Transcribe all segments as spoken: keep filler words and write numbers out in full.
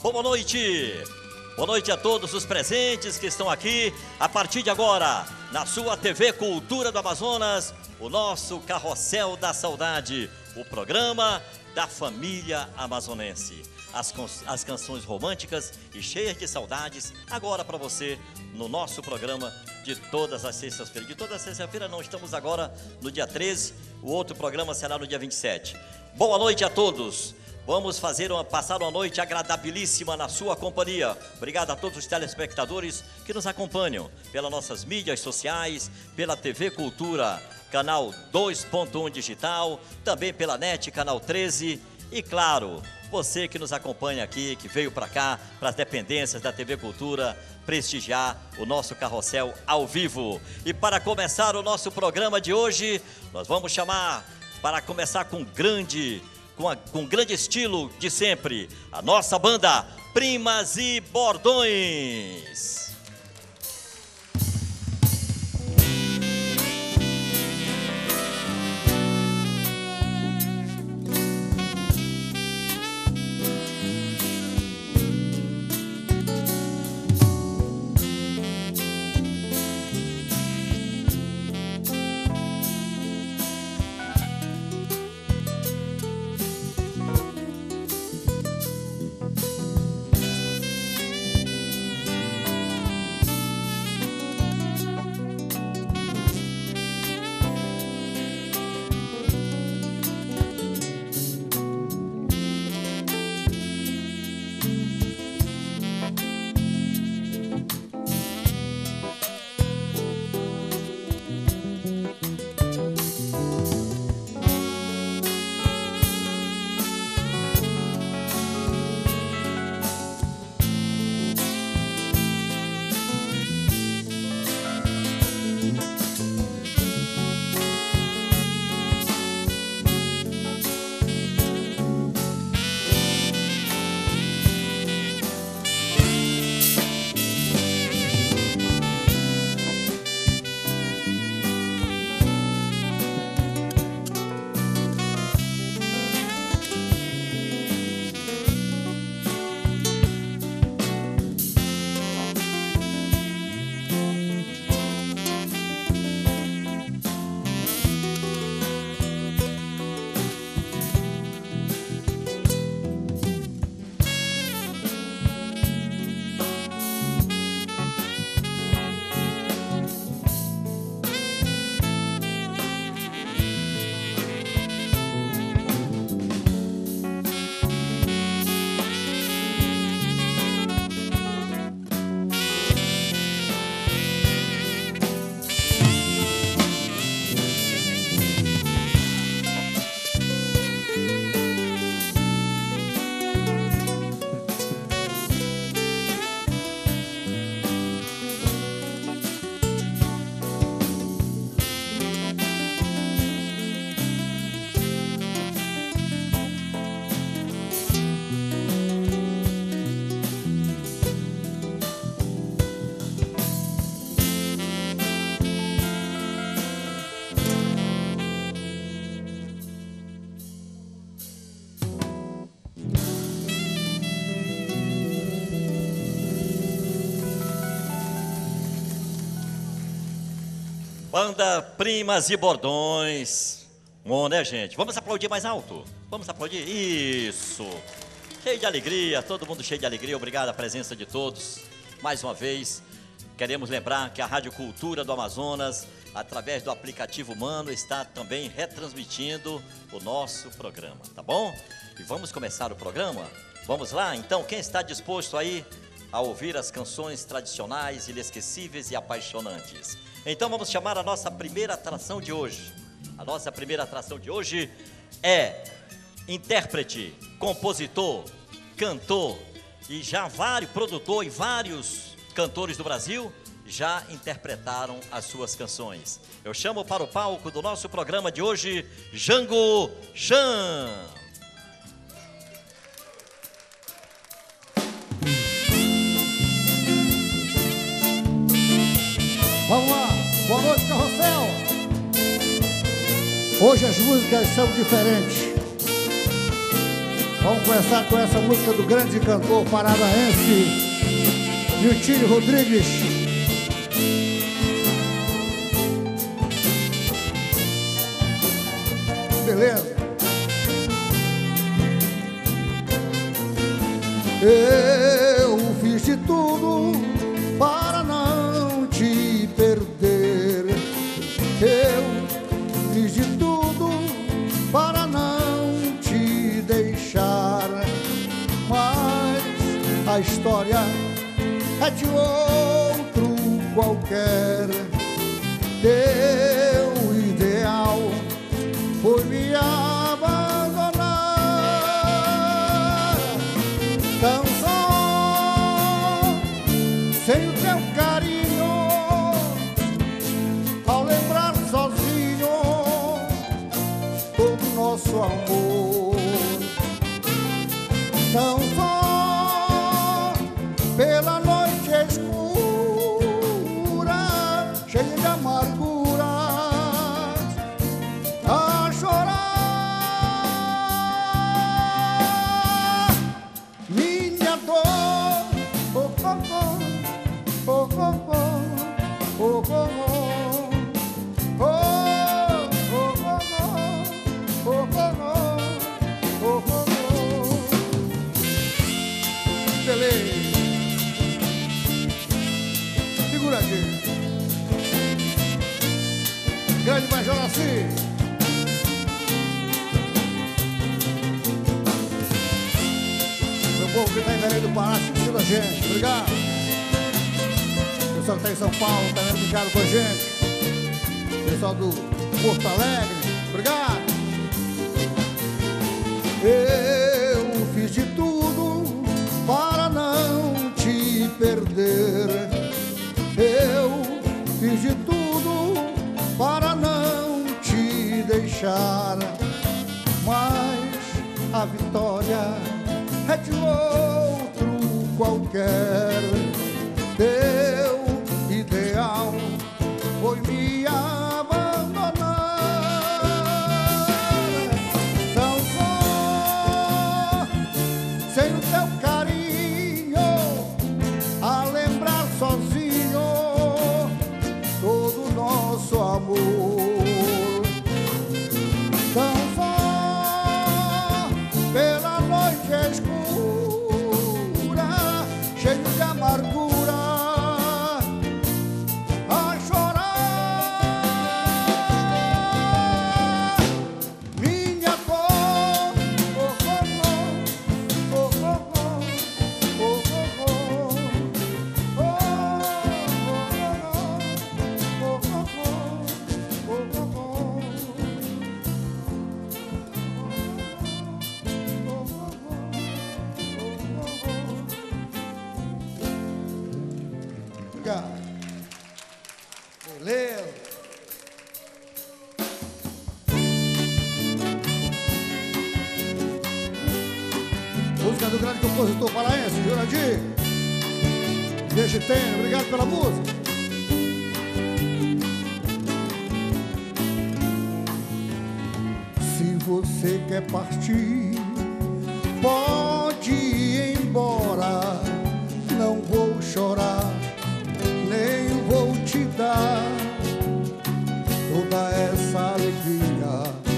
Boa noite. Boa noite a todos os presentes que estão aqui. A partir de agora, na sua T V Cultura do Amazonas, o nosso Carrossel da Saudade, o programa da família amazonense. As, as canções românticas e cheias de saudades, agora para você, no nosso programa de todas as sextas-feiras. De toda sexta-feira não, estamos agora no dia treze, o outro programa será no dia vinte e sete. Boa noite a todos. Vamos fazer uma, passar uma noite agradabilíssima na sua companhia. Obrigado a todos os telespectadores que nos acompanham pelas nossas mídias sociais, pela T V Cultura, canal dois ponto um digital, também pela NET, canal treze e, claro, você que nos acompanha aqui, que veio para cá, para as dependências da T V Cultura, prestigiar o nosso carrossel ao vivo. E para começar o nosso programa de hoje, nós vamos chamar, para começar com grande... Com, a, com grande estilo de sempre, a nossa banda Primas e Bordões. Banda Primas e Bordões. Bom, né, gente? Vamos aplaudir mais alto. Vamos aplaudir. Isso. Cheio de alegria, todo mundo cheio de alegria. Obrigado a presença de todos. Mais uma vez, queremos lembrar que a Rádio Cultura do Amazonas, através do aplicativo Mano, está também retransmitindo o nosso programa, tá bom? E vamos começar o programa? Vamos lá? Então, quem está disposto aí a ouvir as canções tradicionais, inesquecíveis e apaixonantes? Então vamos chamar a nossa primeira atração de hoje. A nossa primeira atração de hoje é intérprete, compositor, cantor e já vários produtor e vários cantores do Brasil já interpretaram as suas canções. Eu chamo para o palco do nosso programa de hoje, Jango Chan. Vamos lá, boa noite, carrossel. Hoje as músicas são diferentes. Vamos começar com essa música do grande cantor paranaense Miltinho Rodrigues. Beleza? Eu fiz de tudo para não te perder. Eu fiz de tudo para não te deixar, mas a história é de outro qualquer. Teu ideal foi me abandonar. Tão só, sem o teu carinho, ao lembrar sozinho todo o nosso amor. Tão só, pela noite escura, cheia de amargura, a chorar. Minha dor, oh, oh, oh, oh, oh, oh, oh, oh, oh, oh, oh. Beleza. Segura aqui. Grande Major assim. Meu povo que está em Belém do Pará, assistindo a gente. Obrigado. Pessoal que está em São Paulo, também ligado com a gente. Pessoal do Porto Alegre, obrigado. Eu fiz de tudo para não te perder. Eu fiz de tudo para não te deixar, mas a vitória é de outro qualquer. Teu ideal foi me abandonar. Tão só, sem o teu carinho, a lembrar sozinho todo o nosso amor. Tão só, pela noite escura, cheio de amargura, a chorar. Minha dor, oh, oh, oh, oh, oh, oh, oh, oh, oh, Obrigado. Beleza. Música do grande compositor paraense, Jurandir. Deixa tem, obrigado pela música. Se você quer partir, pode ir embora. Não vou chorar, nem vou te dar toda essa alegria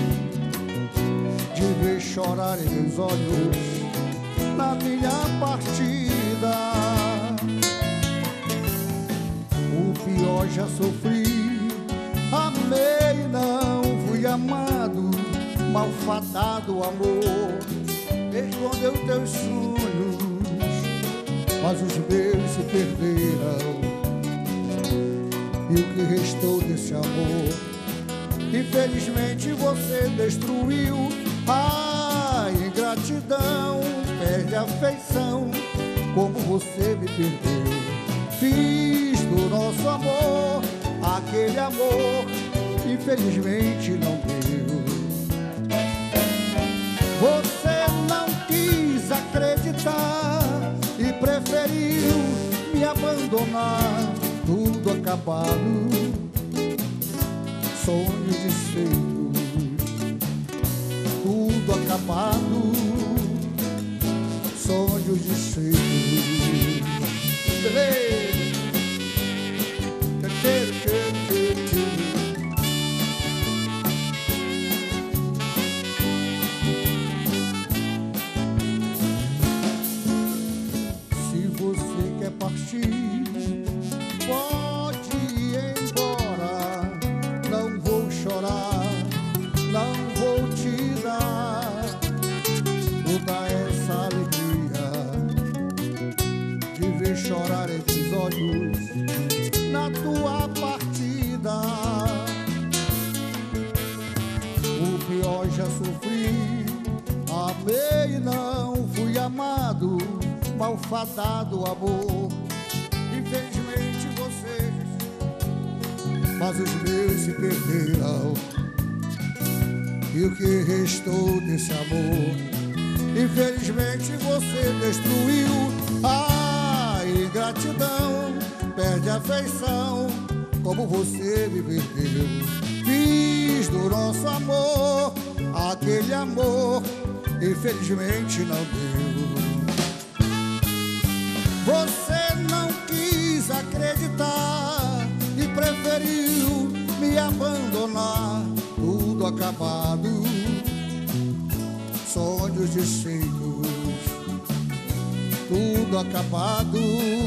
de ver chorar em meus olhos na minha partida. O pior já sofri, amei, não fui amado, malfadado amor, escondeu teus sonhos, mas os meus se perderam. E o que restou desse amor, infelizmente você destruiu. A ingratidão perde a afeição, como você me perdeu. Fiz do nosso amor aquele amor, infelizmente não deu. Você não quis acreditar e preferiu me abandonar, tudo acabado, sonhos desfeitos, tudo acabado, sonhos desfeitos. Beleza. Se você quer partir, pode ir embora. Não vou chorar, não vou te dar toda essa alegria de ver chorar esses olhos na tua partida. O pior já sofri, amei e não fui amado, malfadado amor. Infelizmente você, mas os meus se perderam, e o que restou desse amor? Infelizmente você destruiu. A ingratidão perde a afeição, como você me perdeu. Fiz do nosso amor aquele amor, infelizmente não deu. Você não quis acreditar e preferiu me abandonar, tudo acabado, sonhos desfeitos, tudo acabado,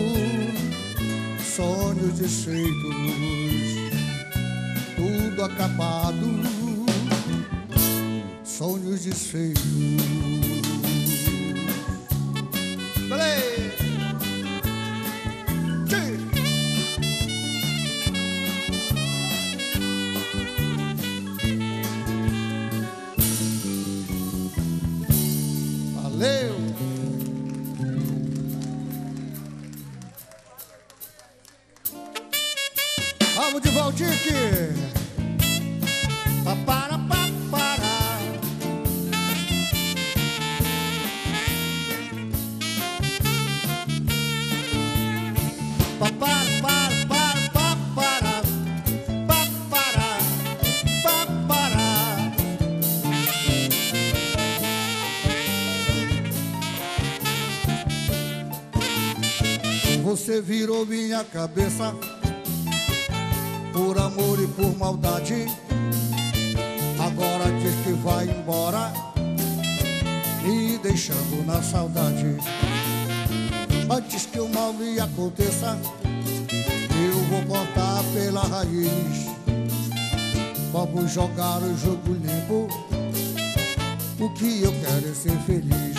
sonhos desfeitos, tudo acabado, sonhos desfeitos. Valeu! Valeu! Vamos de Valdir! Papara, papara. Papara, papara, papara. Papara, papara. Você virou minha cabeça por amor e por maldade. Agora diz que vai embora, me deixando na saudade. Antes que o mal me aconteça, eu vou cortar pela raiz. Vamos jogar o jogo limpo, o que eu quero é ser feliz.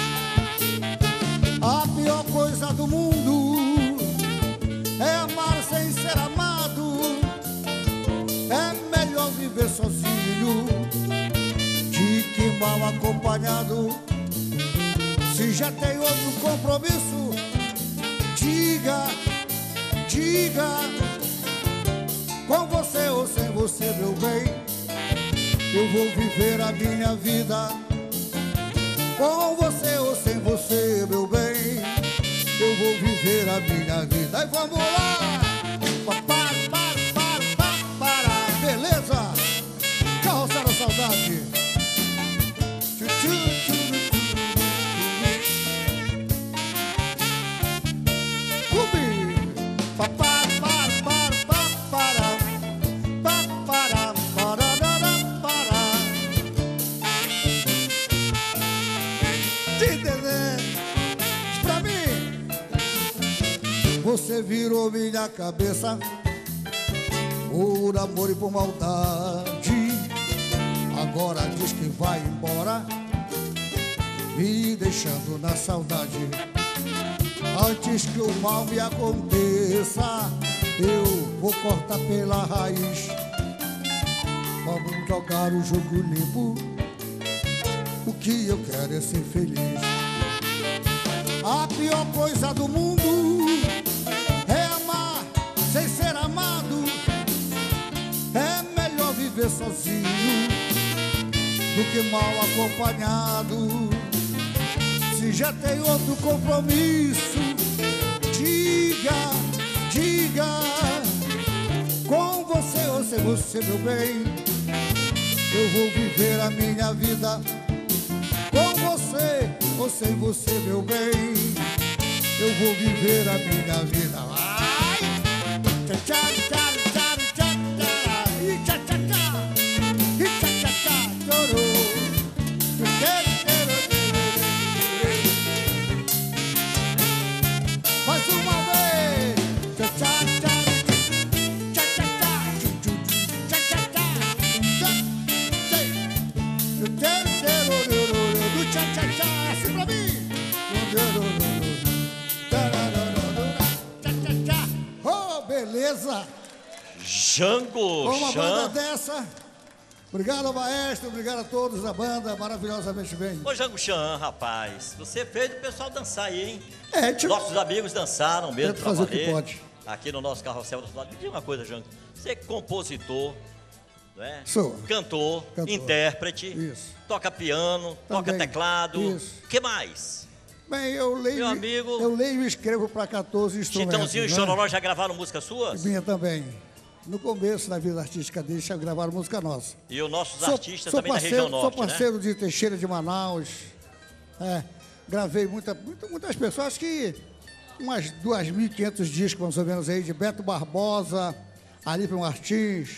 A pior coisa do mundo é amar sem ser amado. É melhor viver sozinho de que mal acompanhado. Se já tem outro compromisso, diga, diga, com você ou sem você, meu bem, eu vou viver a minha vida. Com você ou sem você, meu bem, eu vou viver a minha vida. E vamos lá! Para, para, para, para, para. Beleza? Carroceiro da Saudade. Tchu, tchu, tchu, Clube. Para, para, para, para, para. Para, para, para, para. Pra mim, você virou minha cabeça por amor e por maldade. Agora diz que vai embora, me deixando na saudade. Antes que o mal me aconteça, eu vou cortar pela raiz. Vamos jogar o jogo limpo, o que eu quero é ser feliz. A pior coisa do mundo é amar sem ser amado. É melhor viver sozinho do que mal acompanhado. Se já tem outro compromisso, diga, diga, com você ou sem você, meu bem, eu vou viver a minha vida. Com você ou sem você, meu bem, eu vou viver a minha vida. Ai! Tchá, tchá, tchá, tchá, tchá, tchá, e tchá, tchá, tchá, e tchá, tchá, tchá, chorou. Mais uma vez. Tchá, tchá, tchá, tchá, tchá, tchá, tchu, tchu, tchá, tchá, tchá, tchá, tchá. Eu quero ter o do tchá, tchá, tchá, assim pra mim. Tchá, tchá, tchá. Oh, beleza. Jango Com uma Chan. banda dessa. Obrigado, maestro. Obrigado a todos da banda. Maravilhosamente bem. Ô, Jango Chan, rapaz, você fez o pessoal dançar aí, hein? É, tipo... Nossos amigos dançaram mesmo Tento pra fazer o que valer, pode. aqui no nosso Carrossel da Saudade. Me diga uma coisa, Jango. Você é compositor, não é? Sou. Cantor, Cantor. intérprete. Isso. Toca piano, toca Também. teclado. Isso. O que mais? Bem, eu leio, Meu amigo- eu leio e escrevo para quatorze instrumentos. Chitãozinho e né? Chororó já gravaram músicas suas? Minha também. No começo da vida artística deles, já gravaram música nossa. E os nossos Sou- artistas sou também parceiro, da região norte, Sou parceiro de Teixeira de Manaus. É, gravei muita, muita, muitas pessoas, acho que umas dois mil e quinhentos discos, mais ou menos, aí, de Beto Barbosa, Alípio Martins,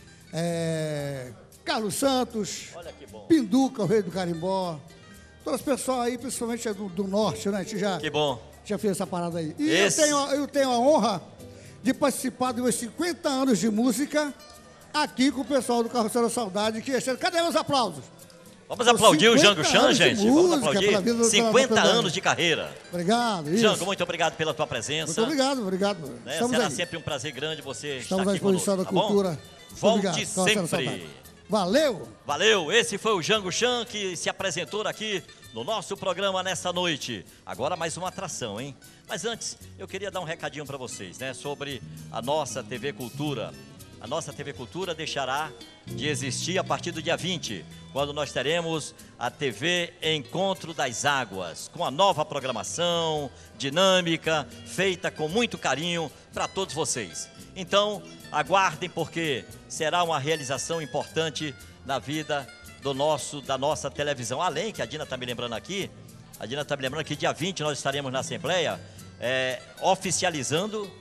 é, Carlos Santos, Olha que bom. Pinduca, o rei do carimbó. Todo esse pessoal aí, principalmente do, do norte, né? A gente já, Que bom. já fez essa parada aí. E Esse- eu, tenho, eu tenho a honra de participar dos meus cinquenta anos de música aqui com o pessoal do Carrossel da Saudade. Que este ano- Cadê meus aplausos? Vamos aplaudir o cinquenta Jango Chan, anos de gente. Vamos música aplaudir. pela vida- pela cinquenta propriedade. anos de carreira. Obrigado. Isso. Jango, muito obrigado pela tua presença. Muito obrigado, obrigado. Né? Estamos Será aí. sempre um prazer grande você Estamos estar à aqui conosco, disposição da tá bom? cultura. Muito Volte obrigado. Carrossel da sempre. Saudade. Valeu! Valeu, esse foi o Jango Chan que se apresentou aqui no nosso programa nessa noite. Agora mais uma atração, hein? Mas antes, eu queria dar um recadinho para vocês, né? Sobre a nossa T V Cultura. A nossa T V Cultura deixará de existir a partir do dia vinte, quando nós teremos a T V Encontro das Águas, com a nova programação, dinâmica, feita com muito carinho para todos vocês. Então, aguardem, porque será uma realização importante na vida do nosso, da nossa televisão. Além que a Dina está me lembrando aqui, a Dina está me lembrando que dia vinte nós estaremos na Assembleia, é, oficializando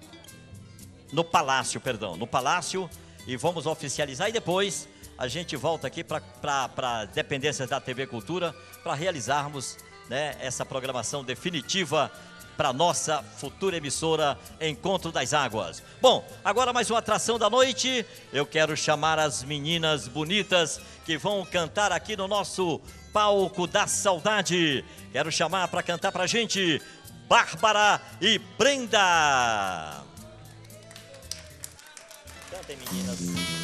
no Palácio, perdão, no Palácio, e vamos oficializar e depois a gente volta aqui para dependências da T V Cultura para realizarmos, né, essa programação definitiva para nossa futura emissora Encontro das Águas. Bom, agora mais uma atração da noite. Eu quero chamar as meninas bonitas que vão cantar aqui no nosso Palco da Saudade. Quero chamar para cantar pra gente Bárbara e Brenda. Cantem, meninas.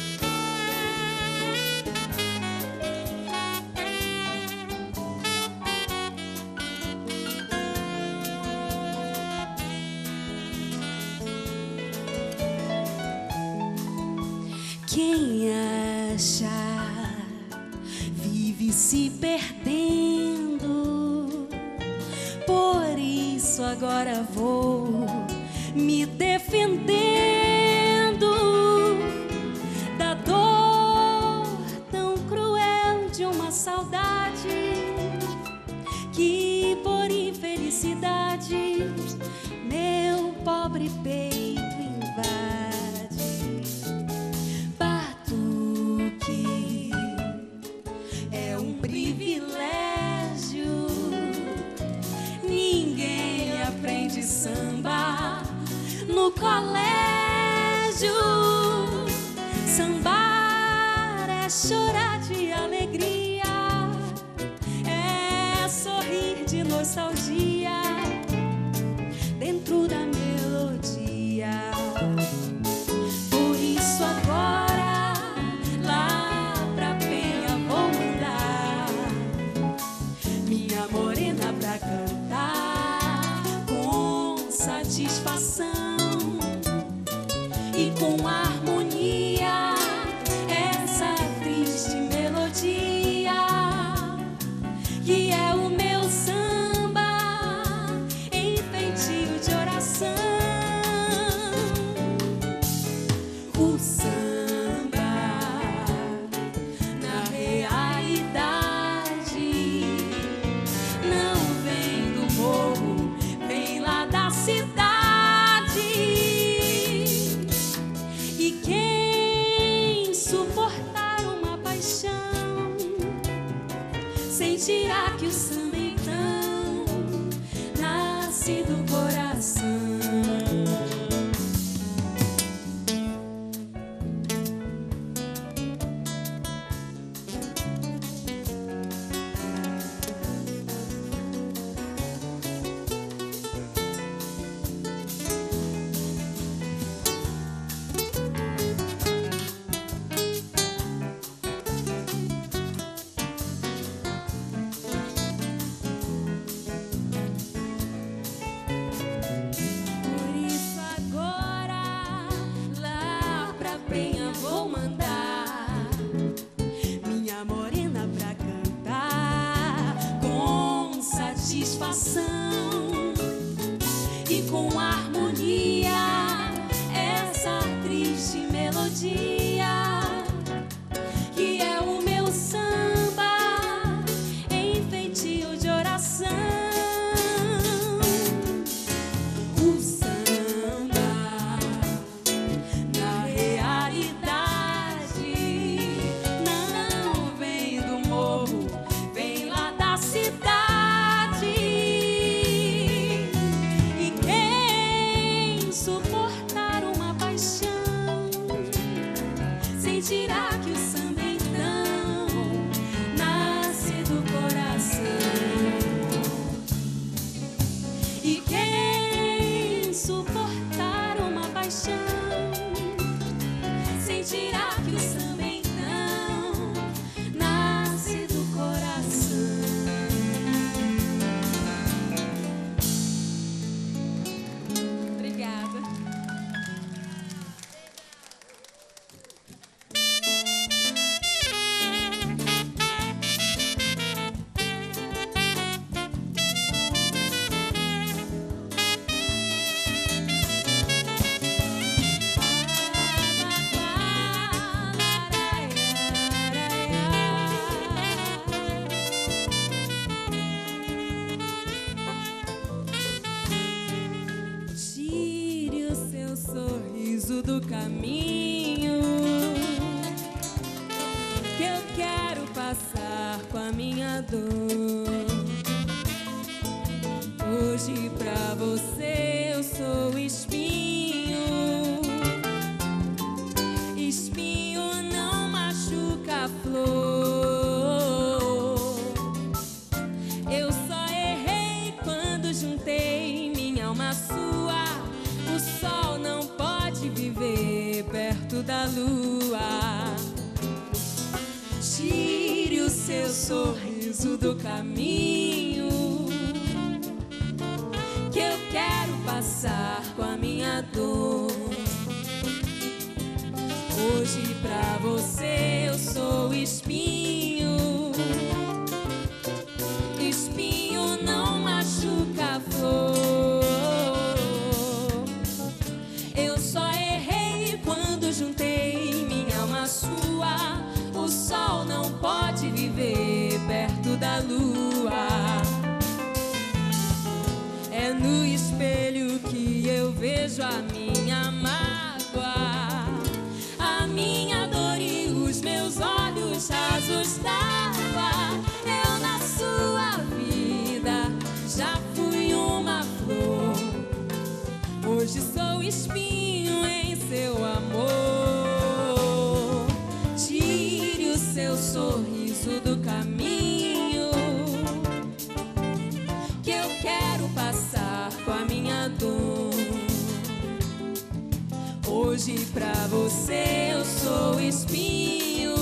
Quem acha vive se perdendo. Por isso agora vou me defendendo da dor tão cruel de uma saudade que por infelicidade meu pobre peito invade. Batuque é um privilégio, ninguém aprende samba no colégio. Sambar é chorar de alegria, é sorrir de nostalgia dentro da melodia. Por isso agora lá pra Penha vou mandar minha morena pra cantar com satisfação e com harmonia essa triste melodia que é o meu samba em feitio de oração. O samba na realidade não emoção e com harmonia essa triste melodia que é o meu samba em feitio de oração. O samba na realidade não vem do morro, vem lá da cidade. E quem suportar uma paixão sentirá que o samba então nasce do coração. E quem suportar uma paixão sentirá que o samba então nasce do coração. Obrigada. Tire o seu sorriso do caminho, que eu quero passar com a minha dor. Hoje pra você eu sou espinho. Espinho não machuca a flor. Eu só errei quando juntei minha alma à sua. O sol não pode viver perto da lua. Tire o seu sorriso do caminho, que eu quero passar com a minha dor. Hoje pra você eu sou espinho. Espinho não machuca a flor. Eu só errei quando juntei minha alma à sua. O sol não pode viver perto da lua. É no espelho que eu vejo a minha mágoa, a minha dor e os meus olhos rasos d'água. Eu na sua vida já fui uma flor. Hoje sou espinho em seu amor. Tire o seu sorriso do caminho, que eu quero passar com a minha dor. Hoje pra você eu sou espinho.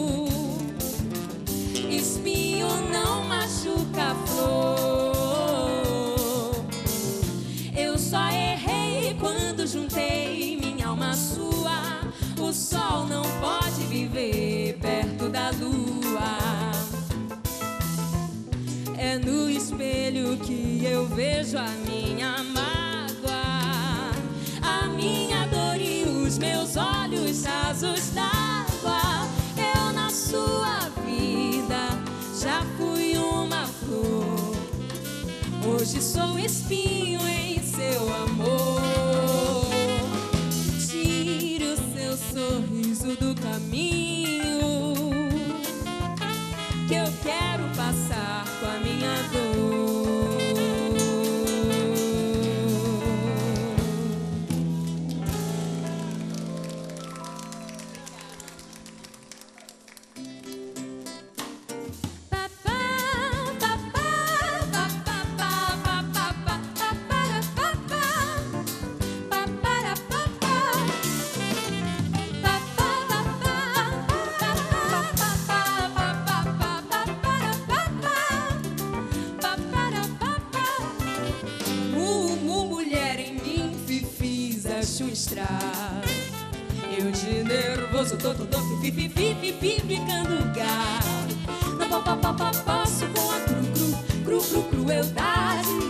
Espinho não machuca a flor. Eu só errei quando juntei minha alma à sua. O sol não pode viver perto da lua. É no espelho que eu vejo a minha mágoa, a minha dor e os meus olhos rasos d'água. Eu na sua vida já fui uma flor. Hoje sou espinho em seu amor. Tire o seu sorriso do caminho, que eu quero passar com a minha dor. Eu de nervoso tô, tô, tô, fi, fi, fi, fi, fi, ficando gato. Não pa, pa, pa, pa, passo com a cru, cru, cru, cru, crueldade.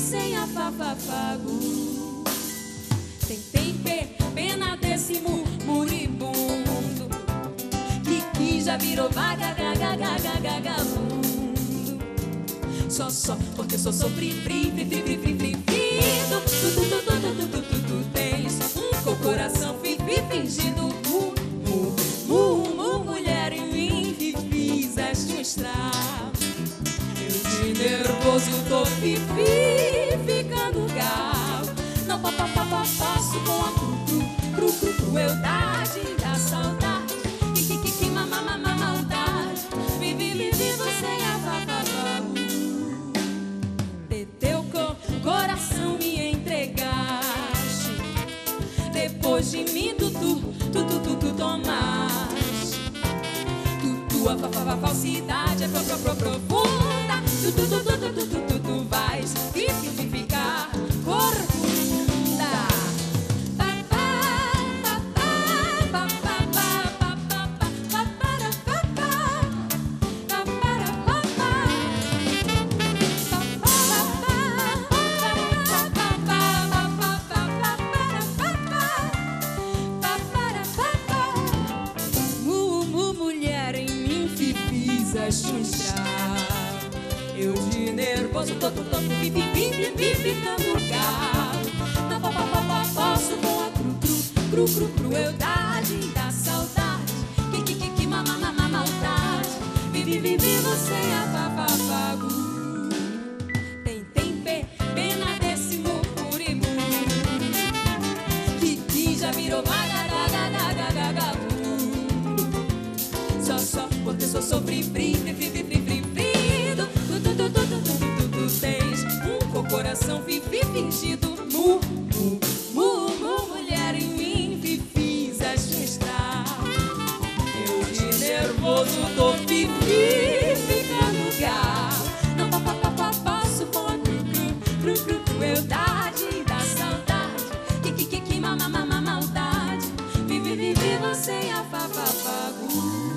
sem afafafago. Tem, tem pena desse moribundo que, que já virou vagagaagaagaagamundo. Só, só, porque só sou fri, fri, fri, fri, fri, fri, fri, fri. Tu, tu, tu, tu, tu, tu, tu, tu, tu tens um co- coração fi, fi, fingido. Mu, mu, mu, mu, mulher em mim que fizeste um estrago. Eu de nervoso tô fi, fi, ficando galo. Não pa, pa, pa, pa, passo com a cru, cru, cru, cru, crueldade da saudade. Que, que, que, que, ma, ma, ma, ma, maldade. Vivi, vivi, você afafafago. Teu coração me entregaste. Depois de mim tu, tu, tu, tu, tu, tu tomaste. Tu, tua fa, fa, falsidade é pro, pro, pro, profunda. Tu, tu, tu, tu, tu, tu, tu, tu, tu vais fi, fi, fi, ficar corcunda. Pa, pa, pa, pa, pa, pa, pa, pa, pa, pa, para, pa, pa, pa, para, pa, pa. Eu de nervoso tô, tô, tô, pi, pi, pi, pi, pi, ficando galo. Não pa, pa, pa, pa, posso com a cru, cru, cru, cru, crueldade da saudade. Que, que, que, que, ma, ma, ma, ma, maldade. Vivi, vivi, você afafafago. Tem, tem pe, pena desse moribundo que, que já virou vagagaagaagamundo. Só, só, porque só sofri, fri, fri, fri, fri, fri, fri, fri. Tu, tu, tu, tu, tu, tu, tu, tu, tu tens um co- coração fi, fi, fingido. Mu, mu, mu, mu, mulher em mim fi, fizeste um estrago. Eu de nervoso tô fi, fi, ficando galo. Não pa, pa, pa, pa, passo com a cru, cru, cru, cru, crueldade da saudade. Que, que, que, que, ma, ma, ma, ma, maldade. Vivi, vivi, você afafafago.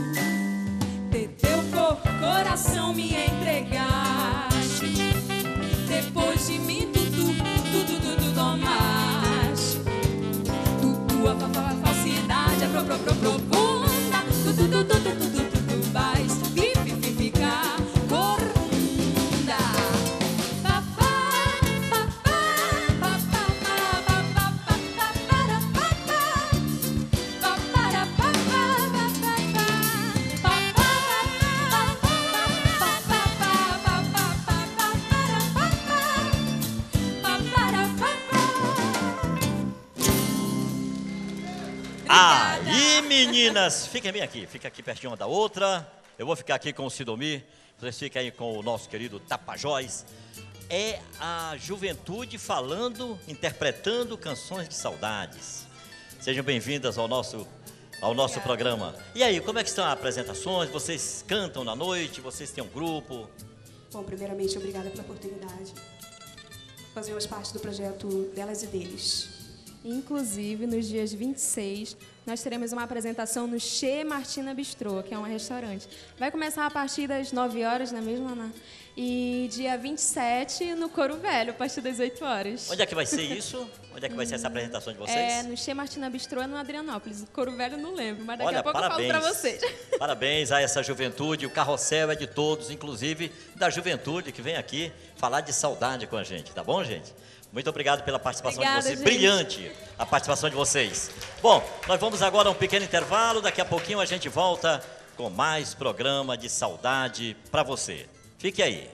Teu coração me entregaste. Depois de mim tu, tu, tu, tu, tu, tu tomaste. Tu, tua fa, fa, falsidade é pro, pro, pro, profunda. Tu, tu, tu, tu, tu, tu, tu, tu, tu vais fi, fi, fi, ficar corcunda. Pa, pa, pa, pa, pa, pa, pa, pa, pa, pa, para, pa, pa. Pa, para, pa, pa, pa, pa, pa. Pa, pa, Aí, meninas, fiquem bem aqui, fica aqui pertinho uma da outra. Eu vou ficar aqui com o Sidomir, vocês ficam aí com o nosso querido Tapajós. É a juventude falando, interpretando canções de saudades. Sejam bem-vindas ao nosso, ao nosso programa. E aí, como é que estão as apresentações? Vocês cantam na noite? Vocês têm um grupo? Bom, primeiramente, obrigada pela oportunidade. Fazemos parte do projeto Delas e Deles. Inclusive, nos dias vinte e seis, nós teremos uma apresentação no Che Martina Bistrô, que é um restaurante. Vai começar a partir das nove horas, não é mesmo, Ana? E dia vinte e sete, no Coro Velho, a partir das oito horas. Onde é que vai ser isso? Onde é que vai ser essa apresentação de vocês? É, no Che Martina Bistrô, no Adrianópolis. Coro Velho não lembro, mas daqui Olha, a pouco parabéns. eu falo pra vocês. Parabéns a essa juventude, o carrossel é de todos, inclusive da juventude que vem aqui falar de saudade com a gente, tá bom, gente? Muito obrigado pela participação Obrigada, de vocês. gente. Brilhante a participação de vocês. Bom, nós vamos agora a um pequeno intervalo. Daqui a pouquinho a gente volta com mais programa de saudade para você. Fique aí.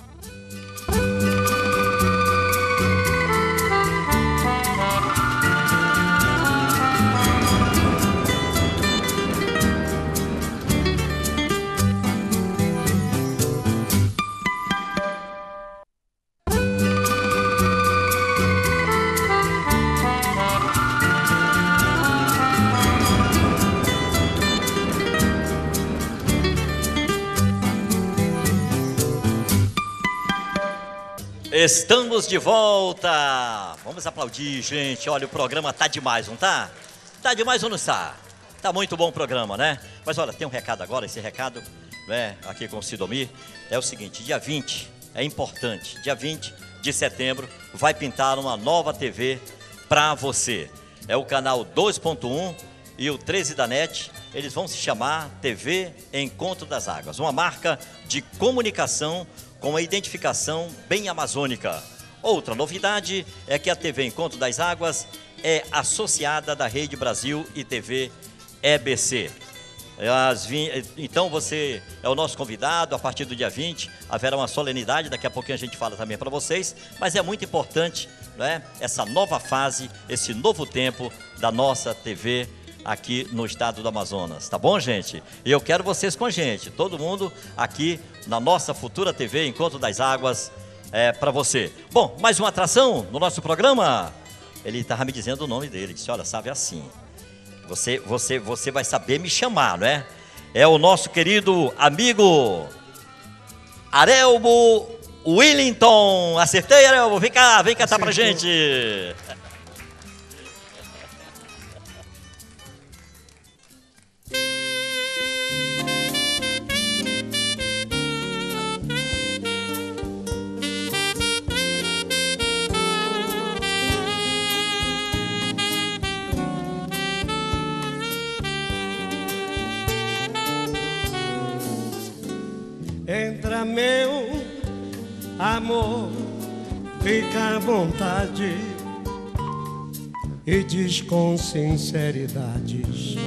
Estamos de volta. Vamos aplaudir, gente. Olha, o programa tá demais, não tá? Tá demais ou não está? Tá muito bom o programa, né? Mas olha, tem um recado agora, esse recado, né, aqui com o Sidomir, é o seguinte, dia vinte, é importante, dia vinte de setembro, vai pintar uma nova T V para você. É o canal dois ponto um e o treze da NET, eles vão se chamar T V Encontro das Águas, uma marca de comunicação com a identificação bem amazônica. Outra novidade é que a T V Encontro das Águas é associada da Rede Brasil e T V E B C. As, então você é o nosso convidado. A partir do dia vinte haverá uma solenidade, daqui a pouquinho a gente fala também para vocês, mas é muito importante, né, essa nova fase, esse novo tempo da nossa T V aqui no estado do Amazonas, tá bom, gente? E eu quero vocês com a gente, todo mundo aqui na nossa futura T V Encontro das Águas, é, para você. Bom, mais uma atração no nosso programa. Ele estava me dizendo o nome dele, disse, olha, sabe assim, Você, você, você vai saber me chamar, não é? É o nosso querido amigo Arelbo Willington. Acertei, Arelbo? Vem cá, vem cantar pra gente. Entra, meu amor, fica à vontade e diz com sinceridade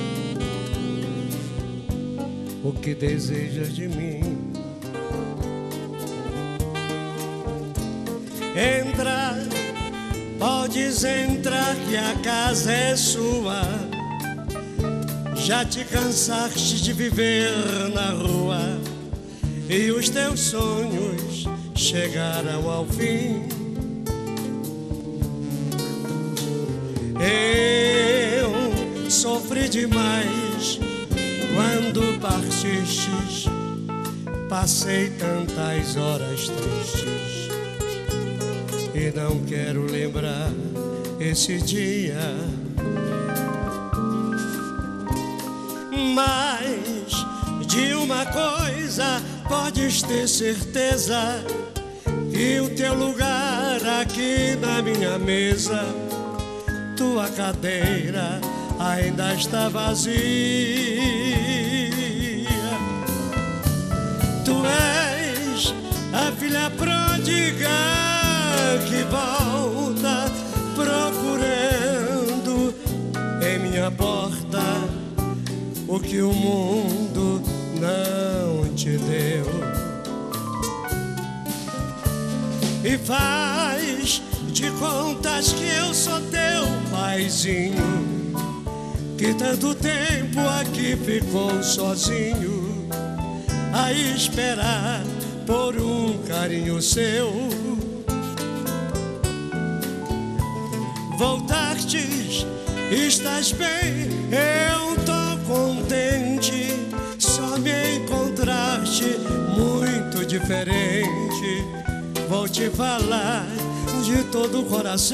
o que desejas de mim. Entra, podes entrar que a casa é sua. Já te cansaste de viver na rua e os teus sonhos chegaram ao fim. Eu sofri demais quando partistes, passei tantas horas tristes e não quero lembrar esse dia. Mas de uma coisa podes ter certeza, que o teu lugar aqui na minha mesa, tua cadeira ainda está vazia. Tu és a filha pródiga que volta procurando em minha porta o que o mundo não te deu. E faz de contas que eu sou teu paizinho, que tanto tempo aqui ficou sozinho a esperar por um carinho seu. Voltastes, estás bem, eu tô contente. Só me encontraste muito diferente. Vou te falar de todo o coração.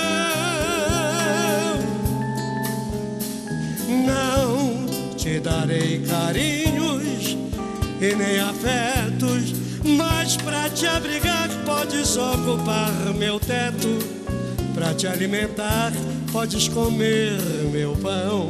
Não te darei carinhos e nem afetos, mas pra te abrigar podes ocupar meu teto. Pra te alimentar podes comer meu pão.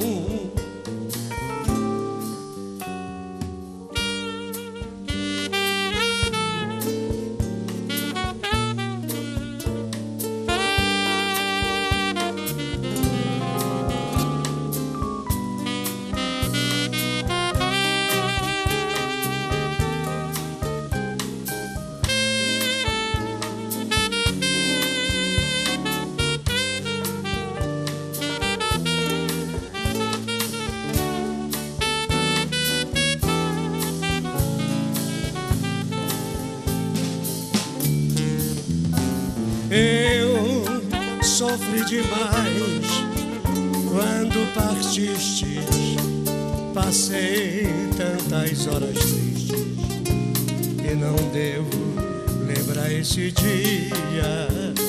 Eu sofri demais quando partistes, passei tantas horas tristes e não devo lembrar esse dia.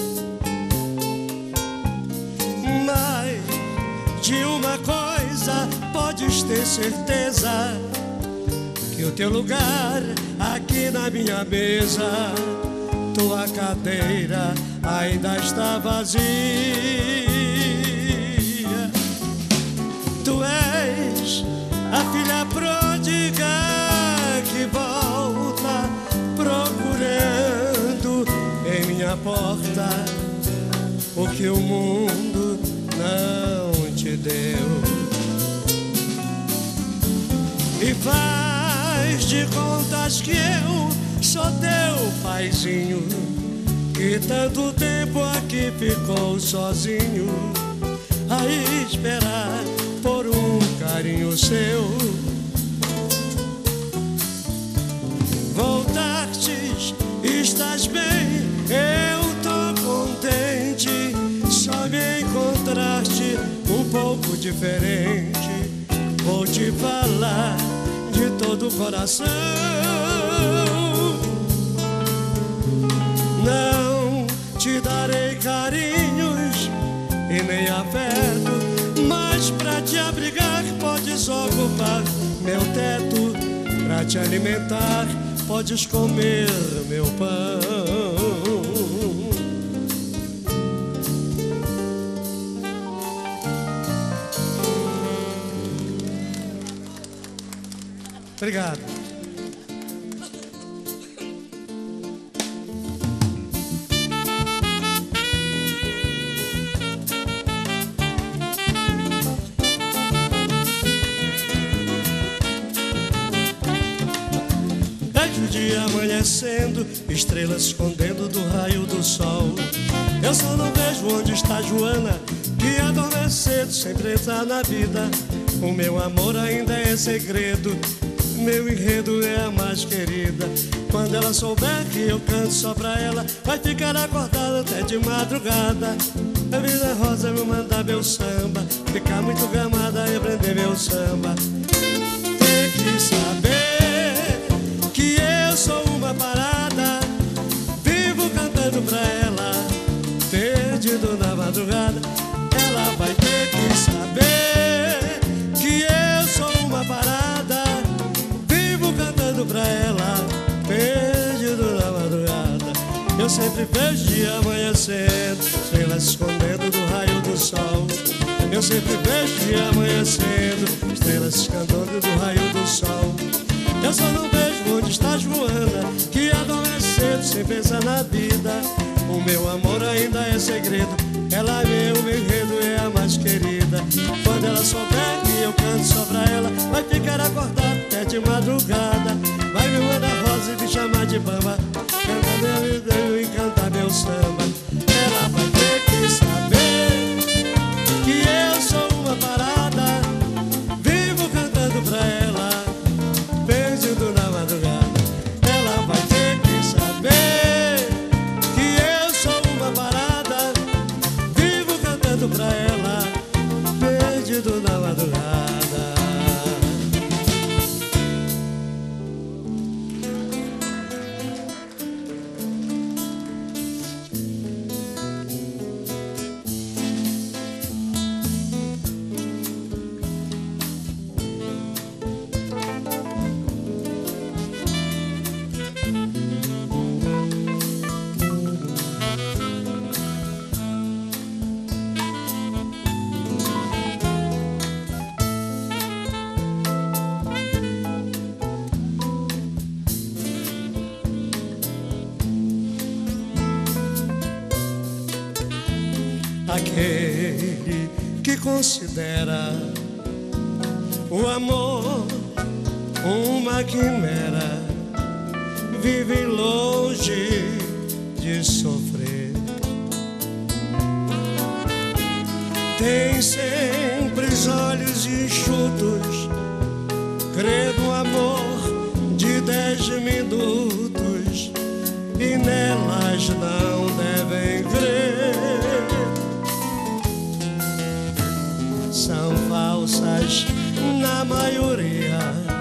Mas de uma coisa podes ter certeza, que o teu lugar aqui na minha mesa, tua cadeira ainda está vazia. Tu és a filha pródiga que volta procurando em minha porta o que o mundo não te deu. E faz de contas que eu sou teu paizinho, que tanto tempo aqui ficou sozinho a esperar por um carinho seu. Voltastes, estás bem, eu tô contente. Só me encontraste um pouco diferente. Vou te falar de todo o coração. Não te darei carinhos e nem afeto, mas pra te abrigar podes ocupar meu teto. Pra te alimentar podes comer meu pão. Obrigado. Vejo o dia amanhecendo, estrelas escondendo do raio do sol. Eu só não vejo onde está Joana, que adormecendo sempre está na vida. O meu amor ainda é segredo, meu enredo é a mais querida. Quando ela souber que eu canto só pra ela, vai ficar acordada até de madrugada. A vida rosa me mandar meu samba, ficar muito gamada e aprender meu samba. Tem que saber que eu sou uma parada, vivo cantando pra ela, perdido na madrugada. Ela vai ter que saber que eu sou uma parada, vivo cantando pra ela, perdido na madrugada. Eu sempre vejo dia amanhecendo, estrelas escondendo do raio do sol. Eu sempre vejo dia amanhecendo, estrelas escondendo do raio do sol. Eu só não vejo onde está Joana, que adormecendo sem pensar na vida. O meu amor ainda é segredo, ela é meu enredo, é a mais querida. Quando ela souber que eu canto só pra ela, vai ficar acordada até de madrugada. Vai me mandar rosa e me chamar de bamba, cantar meu enredo e cantar meu samba. Ela vai ter que saber que eu sou uma parada, vivo cantando pra ela, perdido na madrugada. Ela vai ter que saber que eu sou uma parada, vivo cantando pra ela, perdido na madrugada. Aquele que considera o amor uma quimera, vive longe de sofrer. Tem sempre os olhos enxutos, crê no amor de dez minutos, e nelas não devem crer. São falsas na maioria,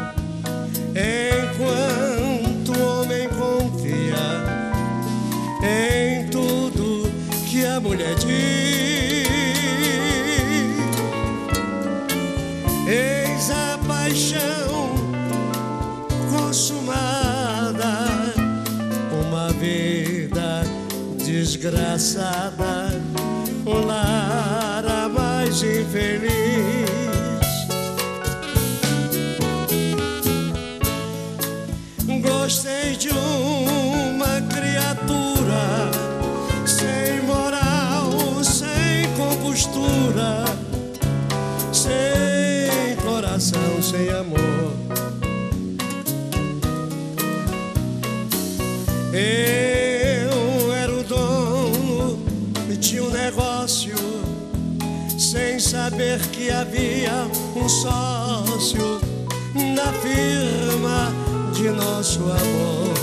enquanto o homem confia em tudo que a mulher diz. Eis a paixão consumada, uma vida desgraçada, um lar a mais infeliz. Gostei de uma criatura sem moral, sem compostura, sem coração, sem amor. Eu era o dono de um negócio, sem saber que havia um sócio na firma de nosso amor.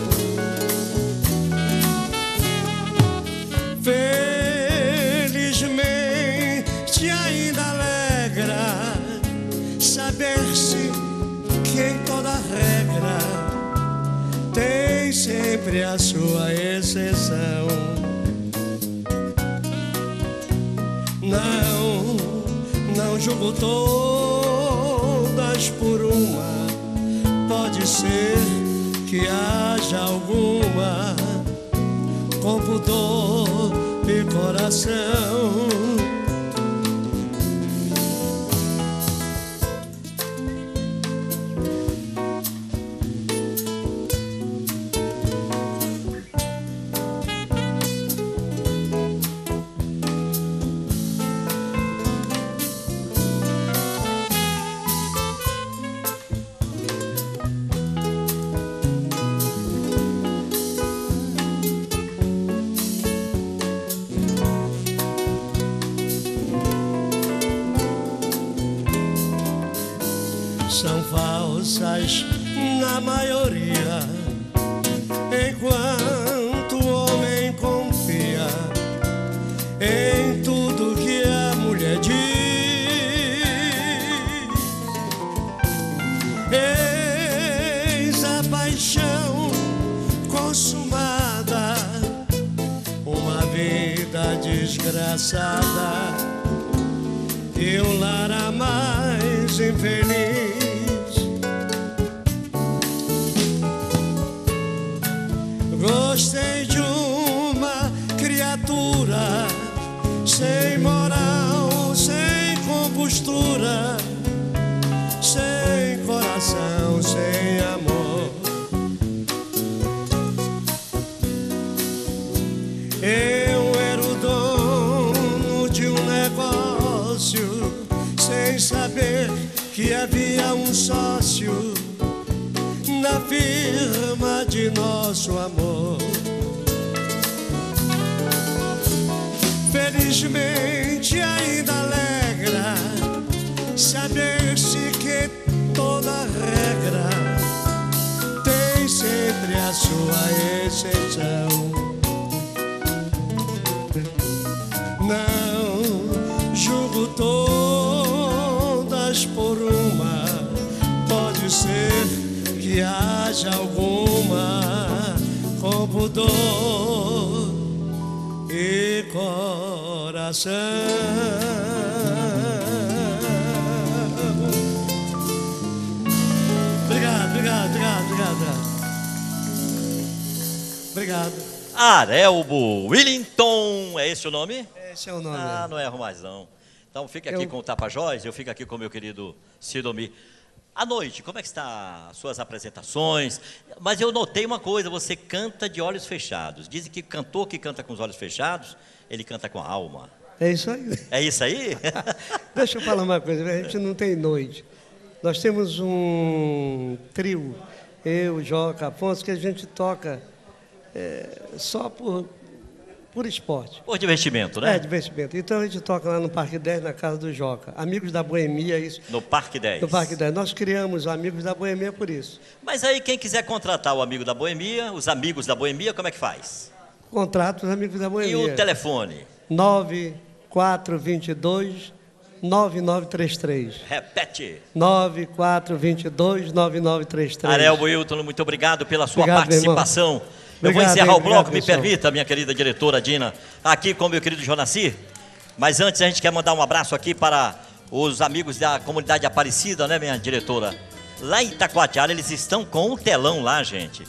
Felizmente ainda alegra saber-se que em toda regra tem sempre a sua exceção. Não, não julgo todas por uma, pode ser que haja alguma com pudor e coração. São falsas na maioria, enquanto o homem confia em tudo que a mulher diz. Eis a paixão consumada, uma vida desgraçada e um lar a mais infeliz. Gostei de uma criatura sem moral, sem compostura, sem coração, sem amor. Eu era o dono de um negócio, sem saber que havia um sócio na firma de nosso amor. Felizmente ainda alegra saber-se que toda regra tem sempre a sua exceção. Não julgo todas por uma, pode ser que haja alguma com pudor e coração. Obrigado, obrigado, obrigado, obrigado. Obrigado. Arelbo Willington, é esse o nome? Esse é o nome. Ah, não erro mais não. Então fica aqui eu... com o Tapajós, eu fico aqui com o meu querido Sidomir. À noite, como é que está as suas apresentações? Mas eu notei uma coisa, você canta de olhos fechados. Dizem que cantor que canta com os olhos fechados, ele canta com a alma. É isso aí. É isso aí? Deixa eu falar uma coisa, a gente não tem noite. Nós temos um trio, eu, Joca, Afonso, que a gente toca é, só por... por esporte. Por divertimento, né? É, divertimento. Então a gente toca lá no Parque dez, na casa do Joca. Amigos da Boemia, isso. No Parque dez? No Parque dez. Nós criamos o Amigos da Boemia por isso. Mas aí quem quiser contratar o Amigo da Boemia, os Amigos da Boemia, como é que faz? Contrata os Amigos da Boemia. E o telefone? nove quatro dois dois, nove nove três três. Repete. nove quatro dois dois, nove nove três três. Arelbo Willington, muito obrigado pela sua obrigado, participação. Eu Obrigado, vou encerrar hein, o bloco, obrigado, me pessoal. permita, minha querida diretora Dina, aqui com o meu querido Jonacir. Mas antes a gente quer mandar um abraço aqui para os amigos da comunidade Aparecida, né, minha diretora? Lá em Itacoatiara, eles estão com um telão lá, gente,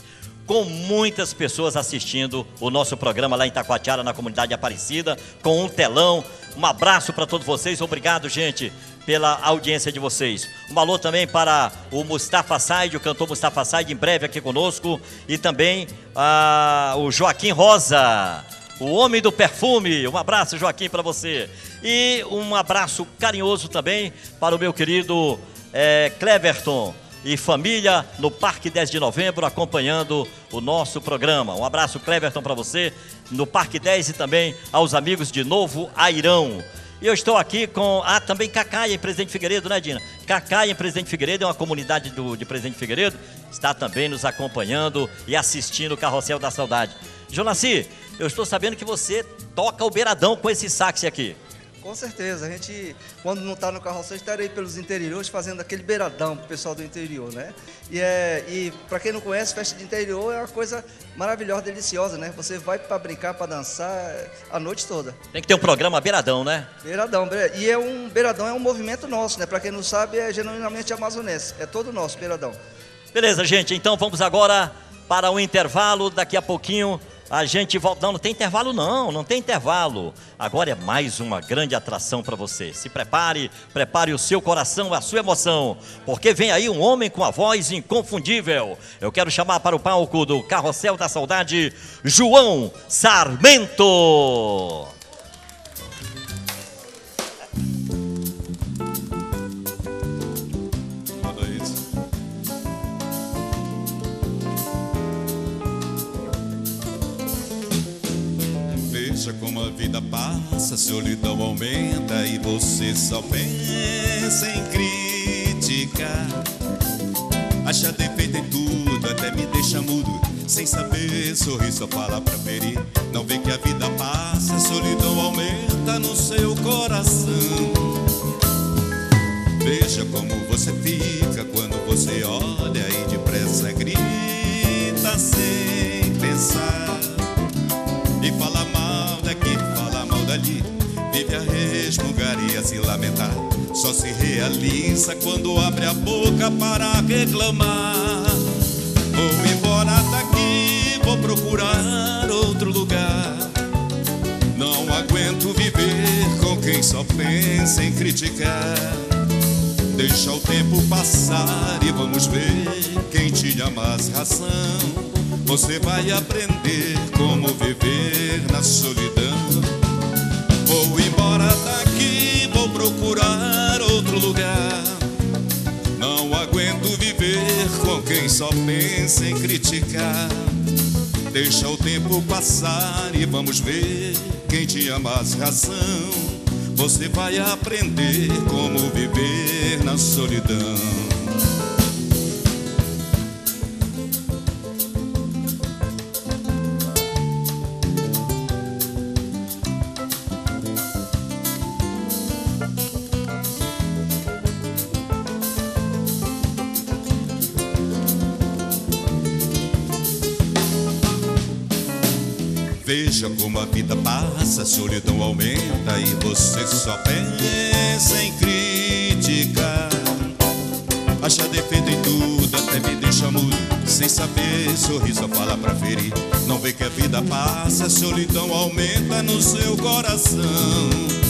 com muitas pessoas assistindo o nosso programa lá em Taquatiara, na comunidade Aparecida, com um telão. Um abraço para todos vocês, obrigado, gente, pela audiência de vocês. Um alô também para o Mustafa Said, o cantor Mustafa Said, em breve aqui conosco, e também ah, o Joaquim Rosa, o homem do perfume. Um abraço, Joaquim, para você. E um abraço carinhoso também para o meu querido é, Cleverton e família no Parque dez de novembro, acompanhando o nosso programa. Um abraço, Cleverton, para você no Parque dez, e também aos amigos de Novo Airão. E eu estou aqui com, ah, também Cacaia em Presidente Figueiredo, né, Dina? Cacaia em Presidente Figueiredo, é uma comunidade do, de Presidente Figueiredo, está também nos acompanhando e assistindo o Carrossel da Saudade. Jonaci, eu estou sabendo que você toca o beiradão com esse sax aqui. Com certeza, a gente, quando não está no carrossel, estarei pelos interiores fazendo aquele beiradão pro pessoal do interior, né? E, é, e para quem não conhece, festa de interior é uma coisa maravilhosa, deliciosa, né? Você vai para brincar, para dançar a noite toda. Tem que ter um programa beiradão, né? Beiradão, e é um beiradão é um movimento nosso, né? Para quem não sabe, é genuinamente amazonense, é todo nosso beiradão. Beleza, gente, então vamos agora para o intervalo, daqui a pouquinho a gente volta. Não, não tem intervalo não, não tem intervalo. Agora é mais uma grande atração para você. Se prepare, prepare o seu coração, a sua emoção, porque vem aí um homem com a voz inconfundível. Eu quero chamar para o palco do Carrossel da Saudade, João Sarmento. Veja como a vida passa, a solidão aumenta e você só pensa em criticar. Acha defeito em tudo, até me deixa mudo, sem saber sorrir, só fala pra ferir. Não vê que a vida passa, a solidão aumenta no seu coração. Veja como você fica quando você olha e depressa grita sem pensar. E fala mal daqui, fala mal dali, vive a resmungar e a se lamentar. Só se realiza quando abre a boca para reclamar. Vou embora daqui, vou procurar outro lugar. Não aguento viver com quem só pensa em criticar. Deixa o tempo passar e vamos ver quem tinha mais razão. Você vai aprender como viver na solidão. Vou embora daqui, vou procurar outro lugar. Não aguento viver com quem só pensa em criticar. Deixa o tempo passar e vamos ver quem tinha mais razão. Você vai aprender como viver na solidão. Veja como a vida passa, a solidão aumenta e você só pensa em criticar. Acha defeito em tudo, até me deixa mudo, sem saber sorrir, só fala pra ferir. Não vê que a vida passa, a solidão aumenta no seu coração.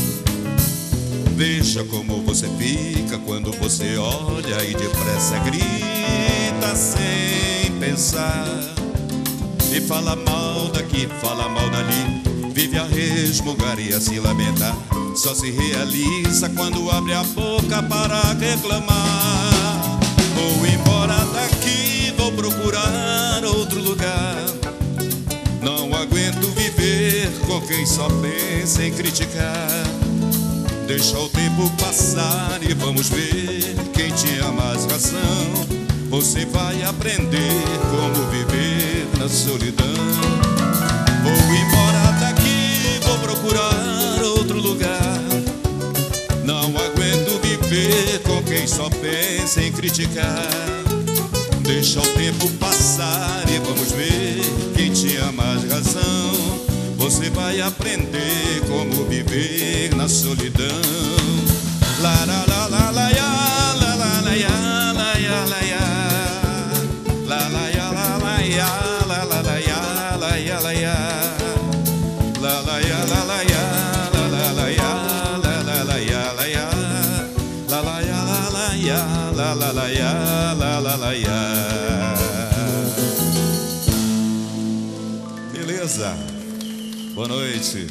Veja como você fica quando você olha e depressa grita sem pensar. E fala mal daqui, fala mal dali, vive a resmungar e a se lamentar. Só se realiza quando abre a boca para reclamar. Vou embora daqui, vou procurar outro lugar. Não aguento viver com quem só pensa em criticar. Deixa o tempo passar e vamos ver quem tinha mais razão. Você vai aprender como viver na solidão. Vou embora daqui, vou procurar outro lugar. Não aguento viver com quem só pensa em criticar. Deixa o tempo passar e vamos ver quem tinha mais razão. Você vai aprender como viver na solidão. La la la la la ya, la la la ya, la ya la ya. La la ya la la ya, la beleza? Boa noite.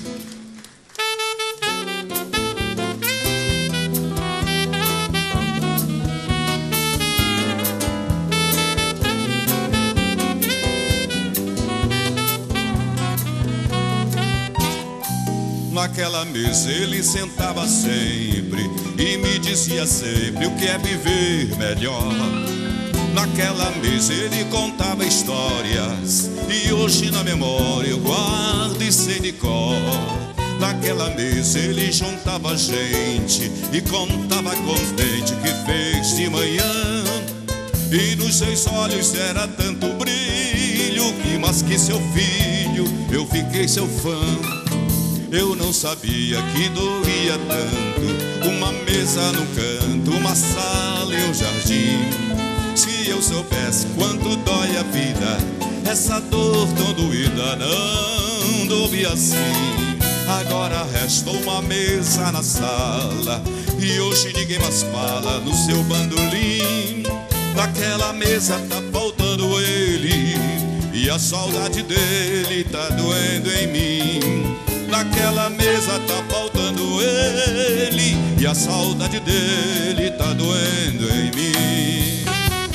Naquela mesa ele sentava sempre e me dizia sempre o que é viver melhor. Naquela mesa ele contava histórias e hoje na memória eu guardo e sei de cor. Naquela mesa ele juntava gente e contava contente que fez de manhã. E nos seus olhos era tanto brilho que mais que seu filho eu fiquei seu fã. Eu não sabia que doía tanto uma mesa no canto, uma sala e um jardim. Se eu soubesse quanto dói a vida, essa dor tão doída não doía assim. Agora resta uma mesa na sala e hoje ninguém mais fala no seu bandolim. Naquela mesa tá faltando ele e a saudade dele tá doendo em mim. Naquela mesa tá faltando ele e a saudade dele tá doendo em mim.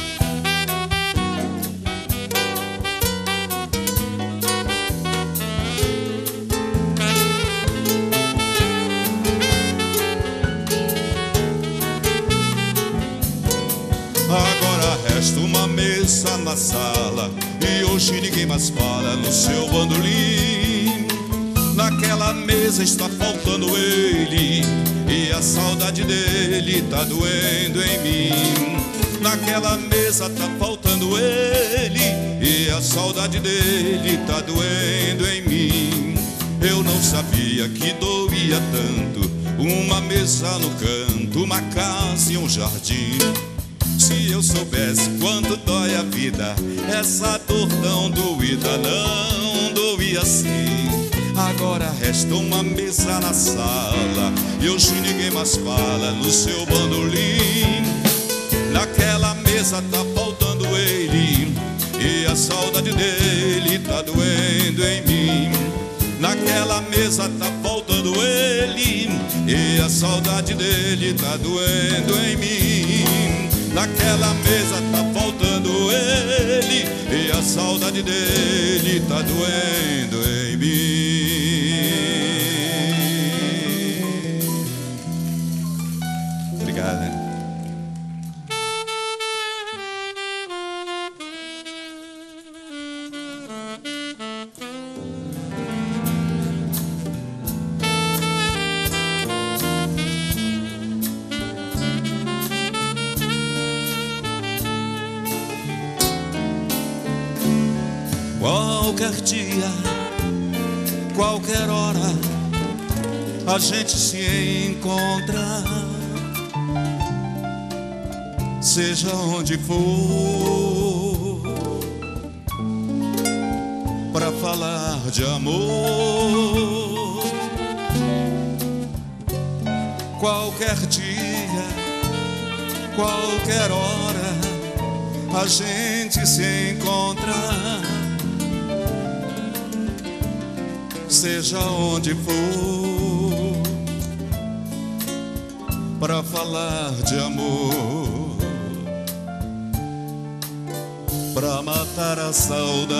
Agora resta uma mesa na sala e hoje ninguém mais fala no seu bandolim. Naquela mesa está faltando ele e a saudade dele tá doendo em mim. Naquela mesa tá faltando ele e a saudade dele tá doendo em mim. Eu não sabia que doía tanto uma mesa no canto, uma casa e um jardim. Se eu soubesse quanto dói a vida, essa dor tão doída não doía assim. Agora resta uma mesa na sala e hoje ninguém mais fala no seu bandolim. Naquela mesa tá faltando ele e a saudade dele tá doendo em mim. Naquela mesa tá faltando ele e a saudade dele tá doendo em mim. Naquela mesa tá faltando ele e a saudade dele tá doendo em mim. Obrigado, né? Qualquer dia, qualquer hora, a gente se encontra, seja onde for, pra falar de amor. Qualquer dia, qualquer hora, a gente se encontra, seja onde for, pra falar de amor, pra matar a saudade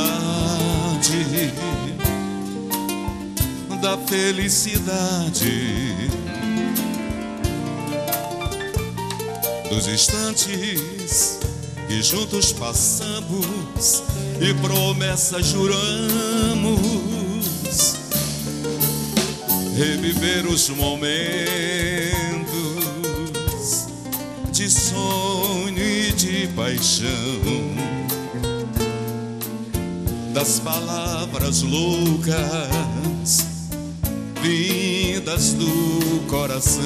da felicidade, dos instantes que juntos passamos e promessas juramos. Reviver os momentos de sonho e de paixão, das palavras loucas vindas do coração.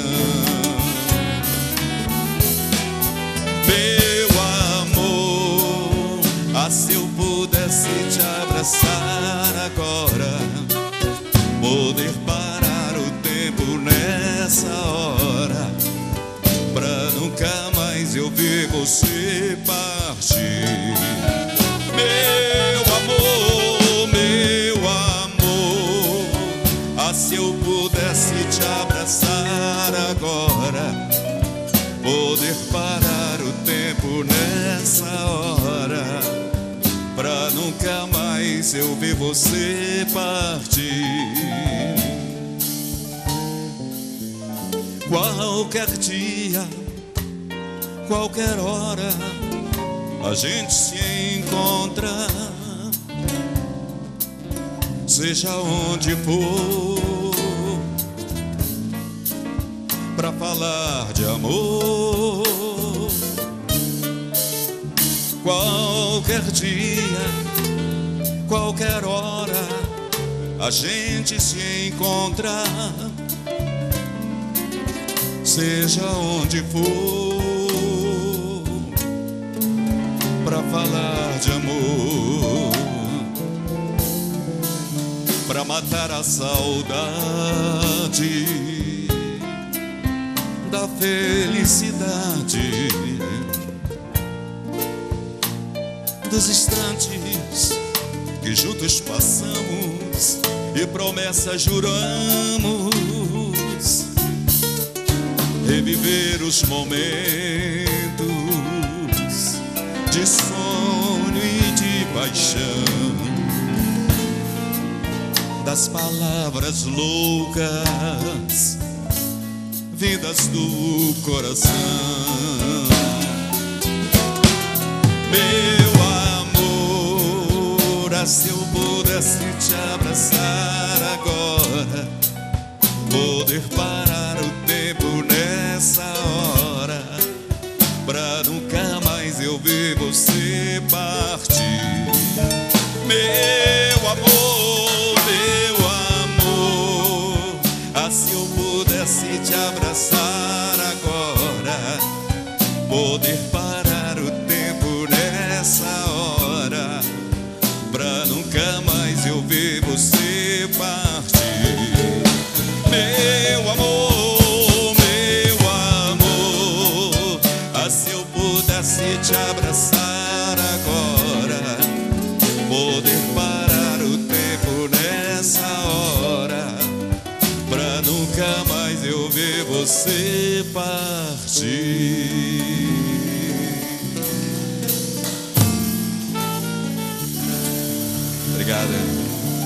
Meu amor, ah, se eu pudesse te abraçar agora, poder parar nessa hora, pra nunca mais eu ver você partir. Meu amor, meu nunca mais eu ver você partir. Qualquer dia, qualquer hora, a gente se encontra, seja onde for, pra falar de amor. Qualquer dia, qualquer hora, a gente se encontra, seja onde for, pra falar de amor, pra matar a saudade da felicidade, dos instantes que juntos passamos e promessas juramos, reviver os momentos de sonho e de paixão, das palavras loucas vindas do coração. Meu amor, se eu pudesse te abraçar agora, poder parar o tempo nessa hora, pra nunca mais eu ver você partir. Meu amor, meu amor, ah, se eu pudesse te abraçar agora, poder parar o tempo nessa hora, pra nunca mais eu ver você partir. Meu amor, meu amor, ah, se eu pudesse te abraçar agora, poder parar o tempo nessa hora, pra nunca mais eu ver você partir. Obrigado.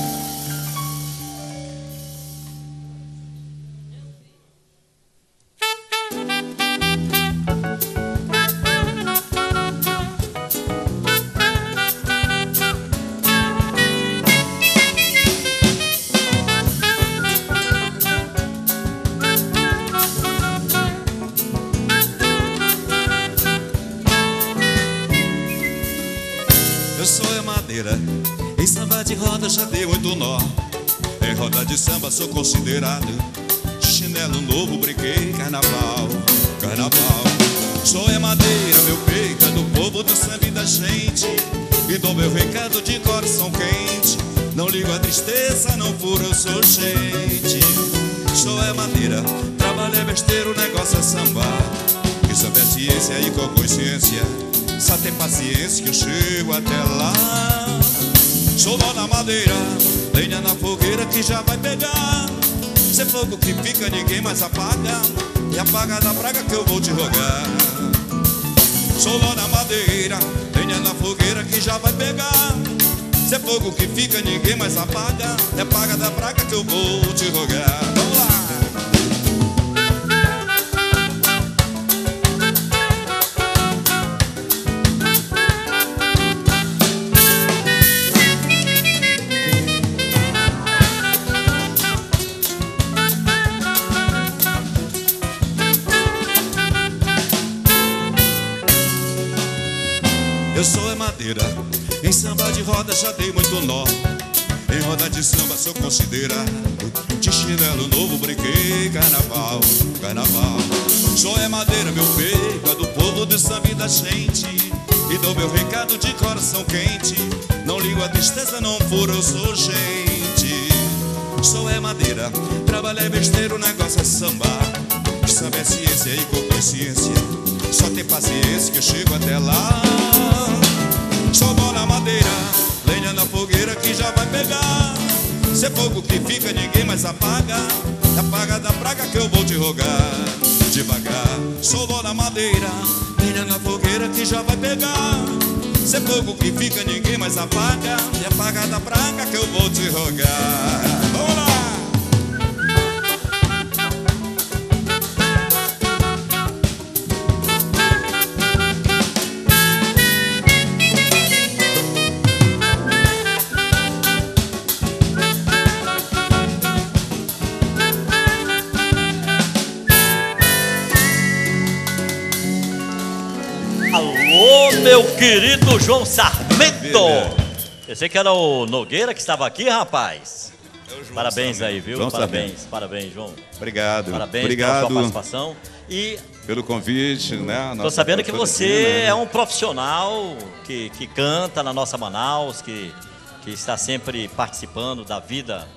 Em samba de roda já dei muito nó. Em roda de samba sou considerado. De chinelo novo brinquei carnaval, carnaval. Sou é madeira, meu peito é do povo do samba e da gente, e dou meu recado de coração quente. Não ligo a tristeza, não furo, eu sou gente. Sou é madeira, trabalho é besteira, o negócio é sambar. Que samba é ciência e com consciência, só tem paciência que eu chego até lá. Sou nó na madeira, lenha na fogueira que já vai pegar. Se é fogo que fica, ninguém mais apaga, e apaga da praga que eu vou te rogar. Sou nó na madeira, lenha na fogueira que já vai pegar. Se é fogo que fica, ninguém mais apaga, e apaga da praga que eu vou te rogar. Vamos lá! Eu sou é madeira, em samba de roda já dei muito nó. Em roda de samba sou considerado. De chinelo novo brinquei carnaval, carnaval. Sou é madeira, meu peito é do povo do samba e da gente, e dou meu recado de coração quente. Não ligo a tristeza, não furo, eu sou gente. Sou é madeira, trabalho é besteira, o negócio é sambar. Samba é ciência e com consciência, só tem paciência que eu chego até lá. Sou nó na madeira, lenha na fogueira que já vai pegar. Se é fogo que fica, ninguém mais apaga, apaga da praga que eu vou te rogar. Devagar, sou nó na madeira, lenha na fogueira que já vai pegar. Se é fogo que fica, ninguém mais apaga. E apaga da praga que eu vou te rogar. Vamos lá! Alô, meu querido João Sarmento. Pensei que era o Nogueira que estava aqui, rapaz. É Parabéns aí, viu? João Parabéns, Sarmento. parabéns, João. Obrigado. Parabéns Obrigado pela sua participação. E pelo convite, né? estou sabendo que você é um profissional que, que canta na nossa Manaus, que, que está sempre participando da vida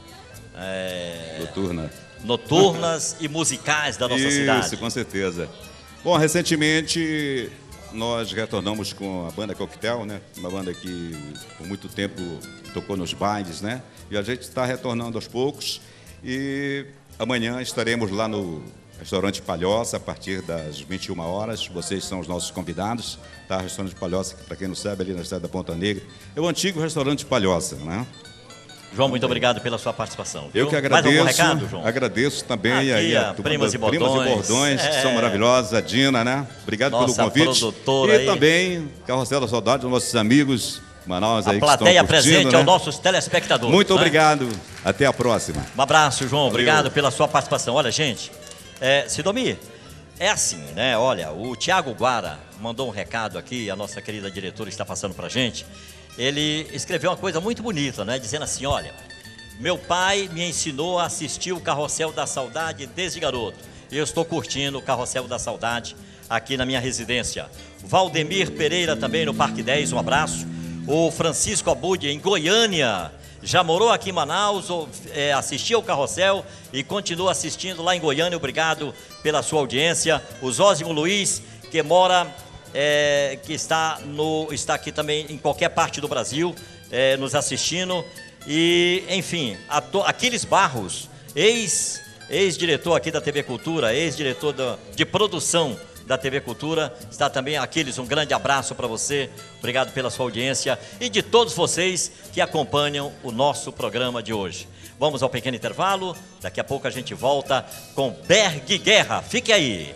é, noturna. noturnas e musicais da nossa Isso, cidade. Isso, com certeza. Bom, recentemente nós retornamos com a banda Coquetel, né? Uma banda que por muito tempo tocou nos bailes, né? E a gente está retornando aos poucos. E amanhã estaremos lá no Restaurante Palhoça a partir das vinte e uma horas. Vocês são os nossos convidados, tá? Restaurante Palhoça, que para quem não sabe, ali na cidade da Ponta Negra. É o antigo Restaurante Palhoça, né? João, muito obrigado pela sua participação. Viu? Eu que agradeço. Mais algum recado, João? Agradeço também Aqui, aí a, a Primas, e Bordões, Primas e Bordões, é... que são maravilhosas, a Dina, né? Obrigado Nossa, pelo convite. produtora e aí. também Carrossel da Saudade, os nossos amigos Manaus aí A que plateia estão curtindo, presente né? aos nossos telespectadores. Muito né? obrigado. Até a próxima. Um abraço, João. Valeu. Obrigado pela sua participação. Olha, gente, é, Sidomir, é assim, né? Olha, o Tiago Guara mandou um recado aqui, a nossa querida diretora está passando pra gente. Ele escreveu uma coisa muito bonita, né? Dizendo assim, olha, meu pai me ensinou a assistir o Carrossel da Saudade desde garoto. E eu estou curtindo o Carrossel da Saudade aqui na minha residência. Valdemir Pereira também no Parque dez, um abraço. O Francisco Abud em Goiânia, já morou aqui em Manaus, ou, é, assistiu ao Carrossel e continua assistindo lá em Goiânia. Obrigado pela sua audiência. O Zósimo Luiz, que mora, é, que está, no, está aqui também em qualquer parte do Brasil, é, nos assistindo. E, enfim, Aquiles Barros, ex, ex-diretor aqui da T V Cultura, ex-diretor de produção da T V Cultura, está também. Aquiles, um grande abraço para você, obrigado pela sua audiência e de todos vocês que acompanham o nosso programa de hoje. Vamos ao pequeno intervalo, daqui a pouco a gente volta com Berg Guerra, fique aí.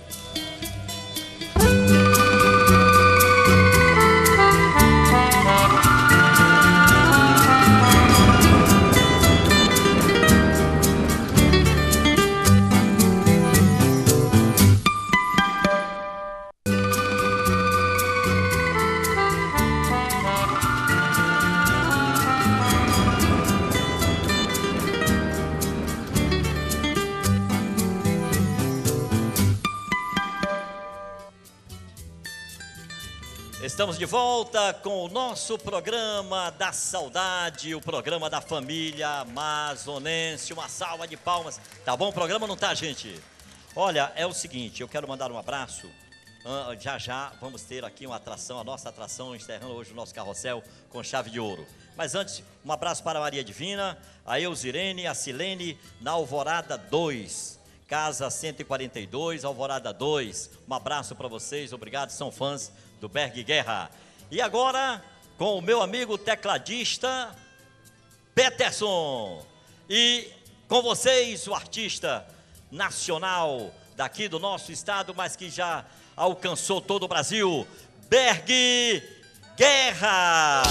Estamos de volta com o nosso programa da saudade, o programa da família amazonense. Uma salva de palmas. Tá bom o programa, não tá, gente? Olha, é o seguinte, eu quero mandar um abraço. Uh, já já vamos ter aqui uma atração, a nossa atração, encerrando hoje o nosso carrossel com chave de ouro. Mas antes, um abraço para a Maria Divina, a Eusirene, a Silene, na Alvorada dois. Casa cento e quarenta e dois, Alvorada dois. Um abraço para vocês, obrigado, são fãs do Berg Guerra. E agora, com o meu amigo tecladista Peterson. E com vocês, o artista nacional daqui do nosso estado, mas que já alcançou todo o Brasil, Berg Guerra.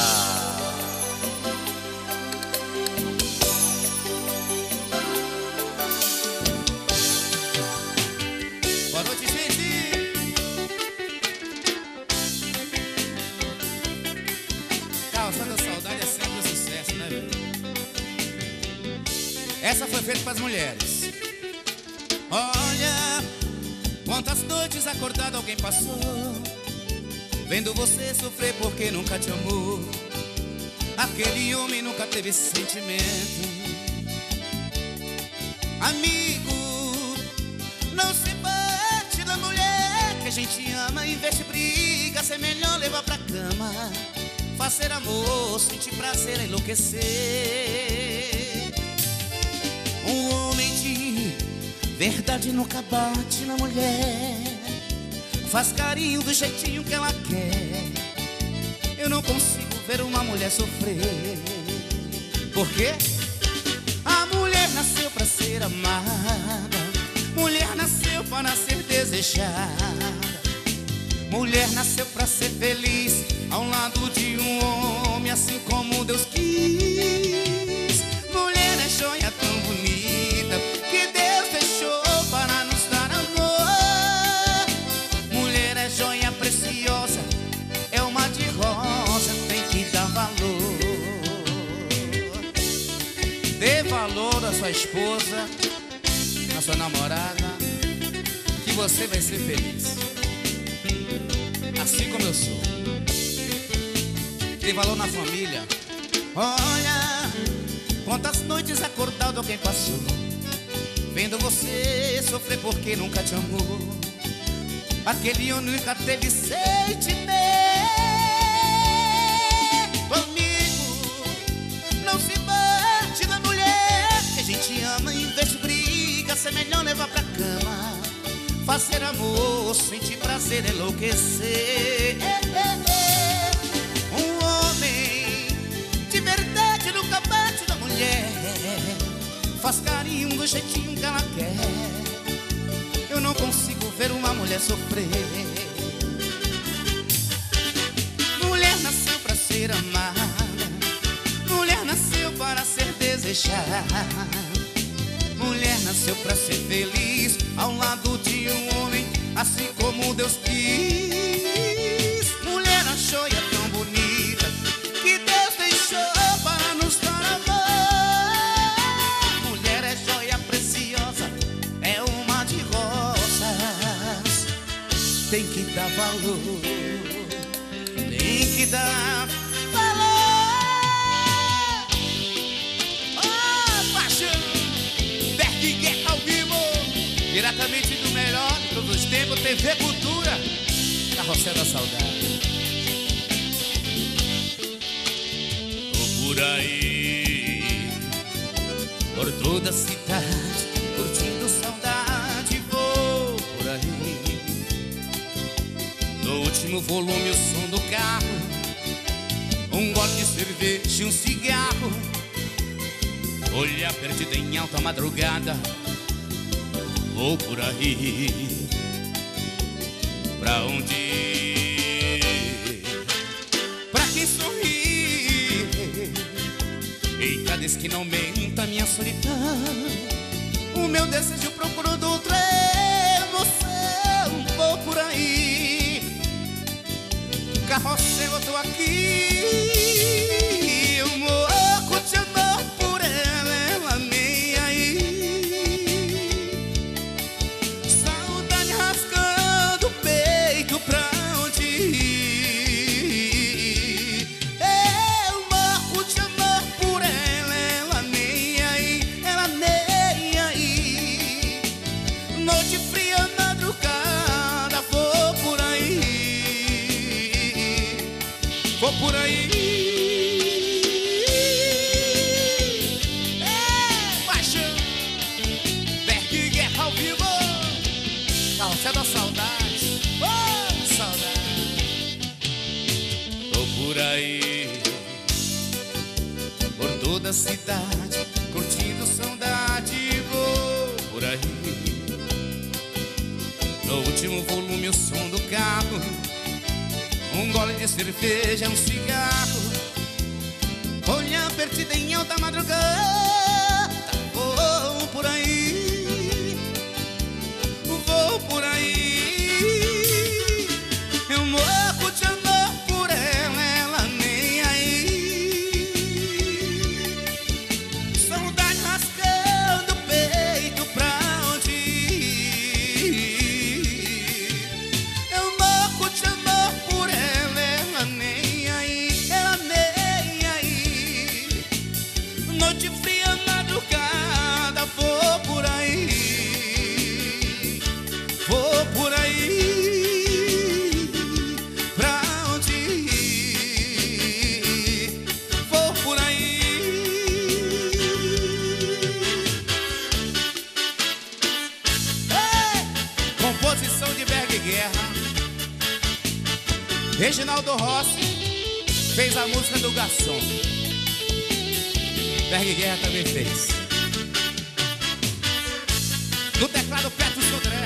Boa noite, gente. Carrossel da Saudade é sempre um sucesso, né, velho? Essa foi feita para as mulheres. Olha, quantas noites acordado alguém passou, vendo você sofrer porque nunca te amou. Aquele homem nunca teve sentimento. Amigo, não se bate na mulher que a gente ama. Em vez de briga, é melhor levar pra cama. Fazer amor, sentir prazer, enlouquecer. Um homem de verdade nunca bate na mulher. Faz carinho do jeitinho que ela quer. Eu não consigo ver uma mulher sofrer. Por quê? A mulher nasceu pra ser amada, mulher nasceu para ser desejada, mulher nasceu pra ser feliz ao lado de um homem, assim como Deus quis. Mulher é joia tão bonita que Deus deixou para nos dar amor. Mulher é joia preciosa, é uma de rosa, tem que dar valor. Dê valor à sua esposa, à sua namorada, que você vai ser feliz, assim como eu sou. Dê valor na família. Olha, quantas noites acordado alguém passou, vendo você sofrer porque nunca te amou. Aquele homem nunca teve sentimento. Amigo, não se bate na mulher que a gente ama. Em vez de briga, é melhor levar pra cama, fazer amor, sentir prazer, enlouquecer. Um homem de verdade nunca bate na mulher, faz carinho do jeitinho que ela quer. Eu não consigo ver uma mulher sofrer. Mulher nasceu pra ser amada, mulher nasceu para ser desejada, mulher nasceu pra ser feliz ao lado de um homem, assim como Deus quis. Mulher a joia tão bonita que Deus deixou para nos dar amor. Mulher é joia preciosa, é uma de rosas, tem que dar valor, tem que dar valor. Oh, paixão, Berg Guerra ao vivo, diretamente do melhor de todos os tempos, T V Cultura, Carrossel da Saudade. Tô por aí, por toda a cidade, curtindo saudade, vou por aí. No último volume o som do carro, um gole de cerveja e um cigarro, olhar perdido em alta madrugada, vou por aí. Pra onde ir? Pra quem sorri em cada esquina aumenta minha solidão. O meu desejo procurando outra emoção, vou por aí. Carrossel, eu tô aqui, eu morro de amor por ela, ela nem aí. Saudade rasgando o peito, pra onde ir? Eu morro de amor por ela, ela nem aí, ela nem aí. Noite fria, madrugada, vou por aí, vou por aí. É paixão, Berg Guerra ao vivo, Carrossel da Saudade, oh, saudade. Tô por aí, por toda a cidade, curtindo saudade, vou por aí. No último volume o som do carro, um gole de cerveja, um cigarro, olhar perdida em alta madrugada, vou por aí, vou por aí. Eu morro de amor por ela, ela nem aí. Saudade rasgando o peito, pra onde ir? Eu morro de amor por ela, ela nem aí, ela nem aí. Noite fria, madrugada, vou por aí, vou por aí. Pra onde ir? Vou por aí. Ei! Composição de Berg Guerra, Reginaldo Rossi, fez a música do garçom. Berg Guerra também fez. No teclado, Petro Sodré.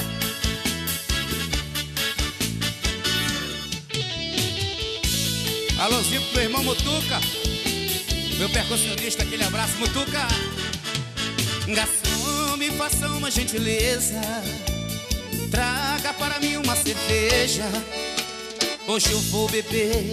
Alôzinho pro meu irmão Mutuca, meu percussionista, aquele abraço, Mutuca. Garçom, me faça uma gentileza, traga para mim uma cerveja. Hoje eu vou beber,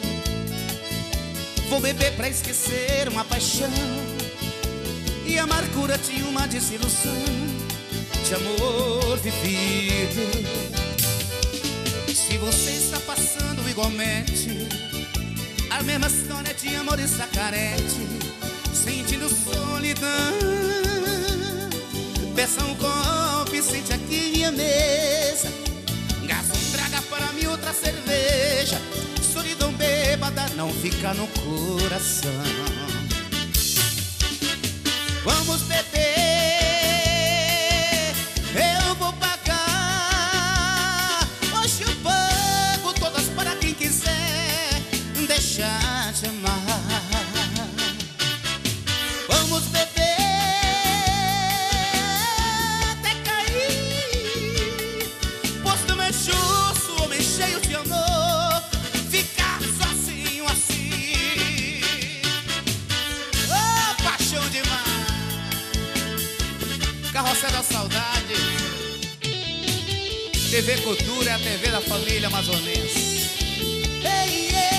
vou beber pra esquecer uma paixão e a amargura de uma desilusão de amor vivido. Se você está passando igualmente a mesma história de amor está carente, sentindo solidão, peça um copo e sente aqui minha mesa. Garçom, traga para mim outra cerveja. Solidão bêbada não fica no coração. Vamos beber, eu vou pagar. Hoje eu pago todas para quem quiser deixar de amar. Vamos beber até cair, pois não é justo homem cheio de amor ficar sozinho assim. Oh, paixão demais. Carrossel da Saudade, T V Cultura é a T V da família amazonense. Hey, yeah.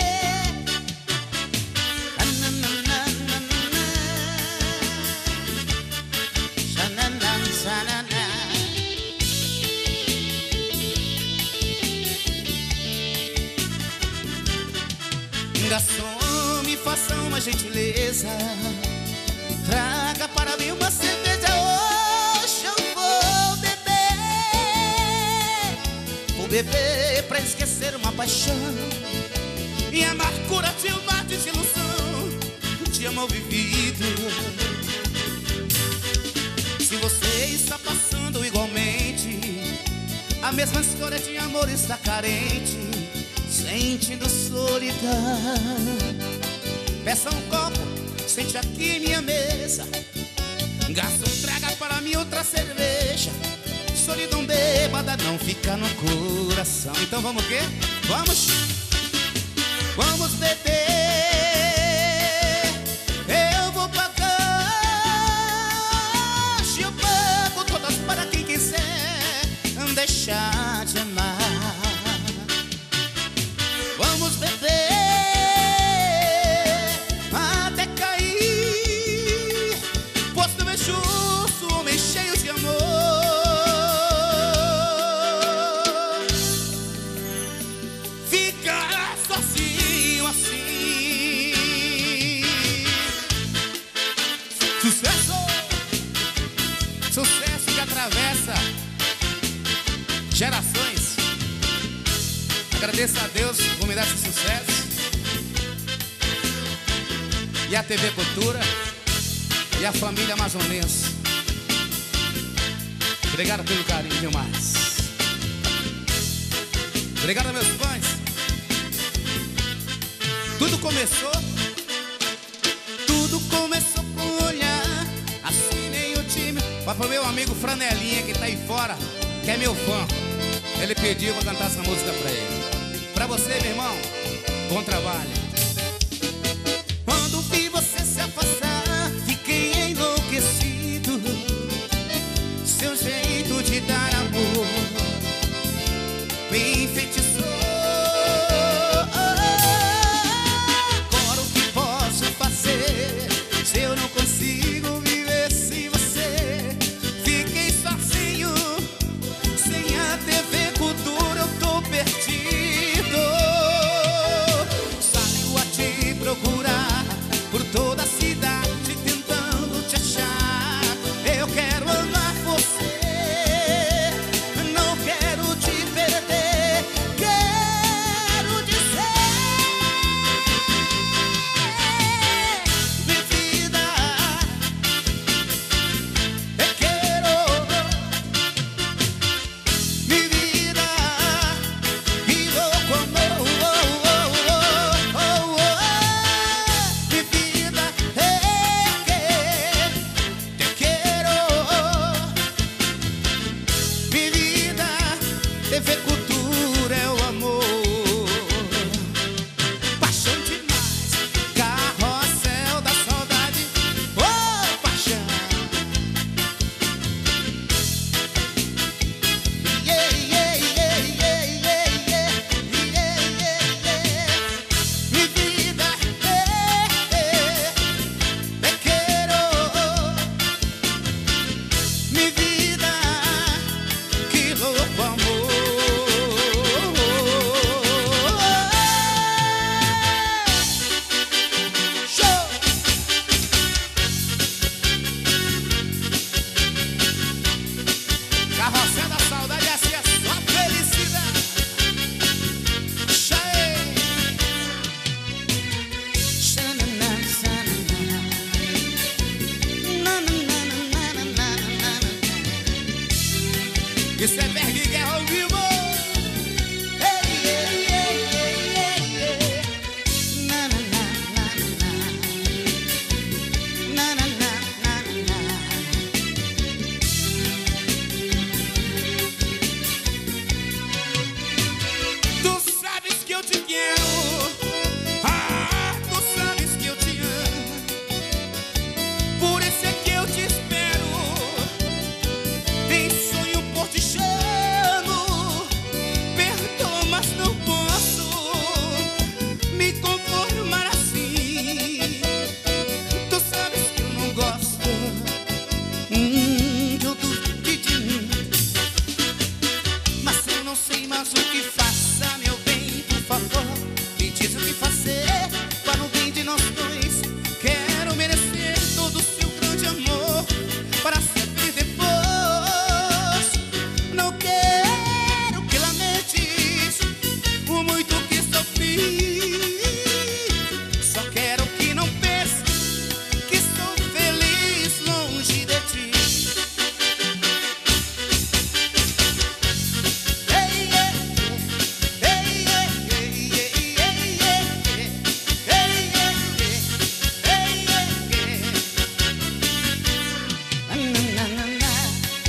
Garçom, me faça uma gentileza, traga para mim uma cerveja. Hoje eu vou beber, vou beber pra esquecer uma paixão e a amargura de uma desilusão de amor vivido. Se você está passando igualmente a mesma história de amor está carente, sentindo solidão, peça um copo, sente aqui minha mesa. Garçom, traga para mim outra cerveja. Solidão bêbada não fica no coração. Então vamos o quê? Vamos, vamos beber. Eu vou pagar, hoje eu pago todas para quem quiser deixar de amar. Vamos beber até cair, pois não é justo homem cheio de amor ficar sozinho assim. Sucesso! Sucesso que atravessa gerações. Agradeço a Deus por me dar esse sucesso, e a T V Cultura e a família amazonense. Obrigado pelo carinho demais. Obrigado, meus fãs. Tudo começou, tudo começou com um olhar, assinei o time. Vai pro meu amigo Franelinha que tá aí fora, que é meu fã. Ele pediu pra cantar essa música pra ele. Pra você, meu irmão, bom trabalho. Quando vi você se afastar, fiquei enlouquecido. Seu jeito de dar amor me enfeitiçou. Agora o que posso fazer se eu não consigo viver sem você? Fiquei sozinho, sem a T V Cultura eu tô perdido. Sabe Isso é Berg Guerra ao vivo. Ei, ei, ei, ei, ei, ei. Na, na, na, na, na. Na, na, na, na, na. Tu sabes que eu te quero. Ah, tu sabes que eu te amo. Por isso é que eu te espero. Em sonho por te chamo. Perdoa, mas não posso me conformar assim. Tu sabes que eu não gosto hum, de outro que de mim. Mas eu não sei mais o que faça, meu bem, por favor. Me diz o que fazer para o bem de nós dois. Quero merecer todo o seu grande amor para sempre depois. Não quero que lamentes o muito que sofri. Só quero que não pense que sou feliz longe de ti. Ei, ei, ei, ei, ei, ei, ei, ei, ei, ei, ei, ei. Na, na, na, na.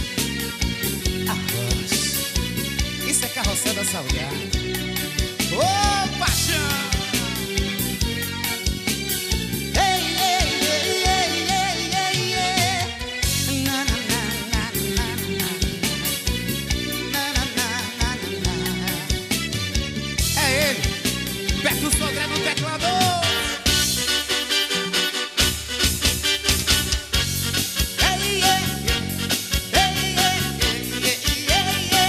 Arroz. Isso é Carrossel da Saudade. Ô, paixão! Ei, ei, ei, ei, ei, ei, ei. Na, na, na, na, na, na. Na, na, na, na, na. É ele, Beto Sodré no teclado. Ei, ei, ei, ei, ei, ei, ei, ei,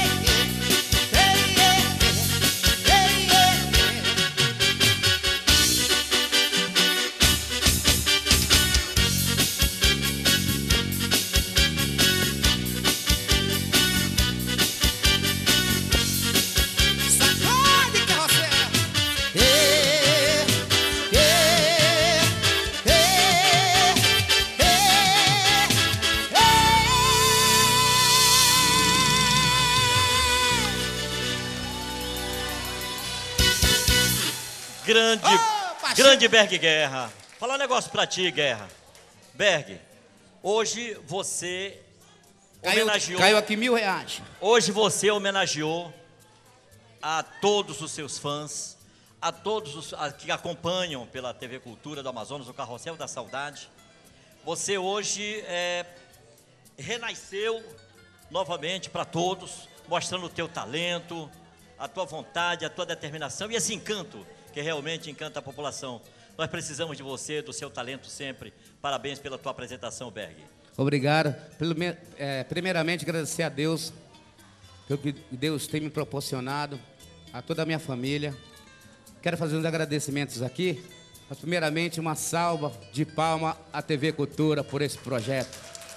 sacode, Carrossel. Ei, ei, ei, Grande, grande Berg Guerra. Falar um negócio pra ti, Guerra. Berg, hoje você Caiu, homenageou... caiu aqui mil reais. Hoje você homenageou a todos os seus fãs, a todos os a, que acompanham pela T V Cultura do Amazonas, o Carrossel da Saudade. Você hoje é, renasceu novamente para todos, mostrando o teu talento, a tua vontade, a tua determinação e esse encanto que realmente encanta a população. Nós precisamos de você, do seu talento sempre. Parabéns pela tua apresentação, Berg. Obrigado. Pelo, é, primeiramente, agradecer a Deus pelo que Deus tem me proporcionado, a toda a minha família. Quero fazer uns agradecimentos aqui. Mas, primeiramente, uma salva de palma à T V Cultura por esse projeto.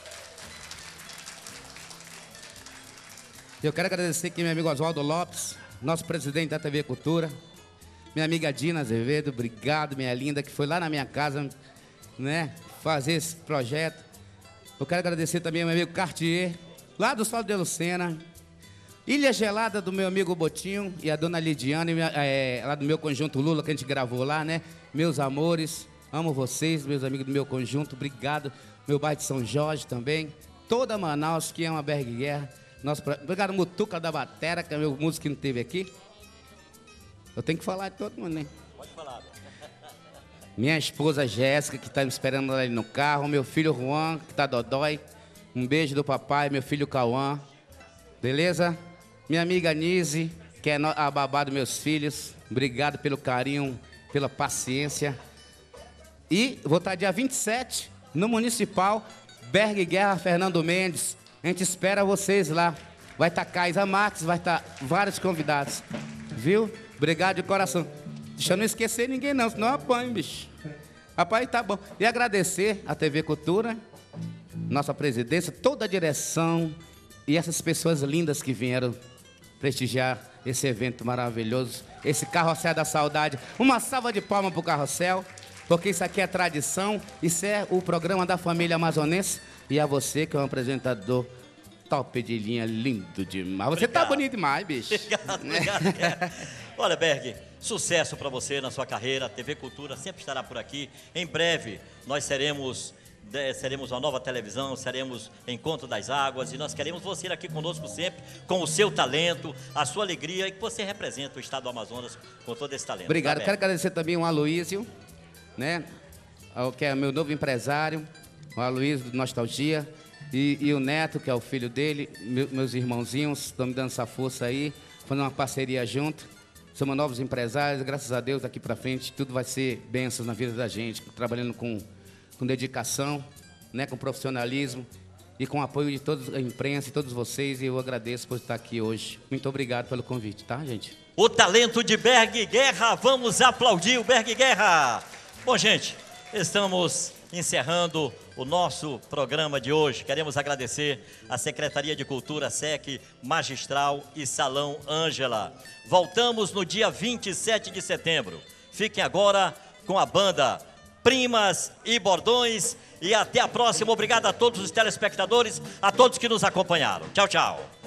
Eu quero agradecer aqui meu amigo Oswaldo Lopes, nosso presidente da T V Cultura. Minha amiga Dina Azevedo, obrigado, minha linda, que foi lá na minha casa, né, fazer esse projeto. Eu quero agradecer também ao meu amigo Cartier, lá do Sol de Lucena. Ilha Gelada do meu amigo Botinho e a dona Lidiane, é, lá do meu conjunto Lula, que a gente gravou lá, né? Meus amores, amo vocês, meus amigos do meu conjunto, obrigado. Meu bairro de São Jorge também. Toda Manaus, que é uma Berg Guerra. Nosso, obrigado, Mutuca da Batera, que é meu músico que não teve aqui. Eu tenho que falar de todo mundo, né? Pode falar. Minha esposa Jéssica, que está me esperando ali no carro. Meu filho Juan, que está dodói. Um beijo do papai, meu filho Cauã. Beleza? Minha amiga Nise, que é a babá dos meus filhos. Obrigado pelo carinho, pela paciência. E vou estar dia vinte e sete, no Municipal, Berg Guerra Fernando Mendes. A gente espera vocês lá. Vai estar Kaisa Max, vai estar vários convidados. Viu? Obrigado de coração. Deixa eu não esquecer ninguém não, senão eu apanho, bicho. Rapaz, tá bom. E agradecer a T V Cultura, nossa presidência, toda a direção e essas pessoas lindas que vieram prestigiar esse evento maravilhoso, esse Carrossel da Saudade. Uma salva de palmas pro Carrossel, porque isso aqui é tradição, isso é o programa da família amazonense. E a você, que é um apresentador top de linha, lindo demais. Você Obrigado. tá bonito demais, bicho. Obrigado, obrigado, cara. Olha, Berg, sucesso para você na sua carreira. A T V Cultura sempre estará por aqui. Em breve, nós seremos, de, seremos uma nova televisão, seremos Encontro das Águas, e nós queremos você aqui conosco sempre, com o seu talento, a sua alegria, e que você representa o estado do Amazonas com todo esse talento. Obrigado. Tá, Quero agradecer também ao Aloysio, né? Ao, que é meu novo empresário, o Aloysio do Nostalgia, e, e o Neto, que é o filho dele, meu, meus irmãozinhos, estão me dando essa força aí, fazendo uma parceria junto. Somos novos empresários, graças a Deus, daqui pra frente, tudo vai ser bênçãos na vida da gente, trabalhando com, com dedicação, né, com profissionalismo e com o apoio de toda a imprensa e todos vocês, e eu agradeço por estar aqui hoje. Muito obrigado pelo convite, tá, gente? O talento de Berg Guerra, vamos aplaudir o Berg Guerra. Bom, gente, estamos encerrando o nosso programa de hoje. Queremos agradecer à Secretaria de Cultura, S E C, Magistral e Salão Ângela. Voltamos no dia vinte e sete de setembro. Fiquem agora com a banda Primas e Bordões, e até a próxima. Obrigado a todos os telespectadores, a todos que nos acompanharam. Tchau, tchau.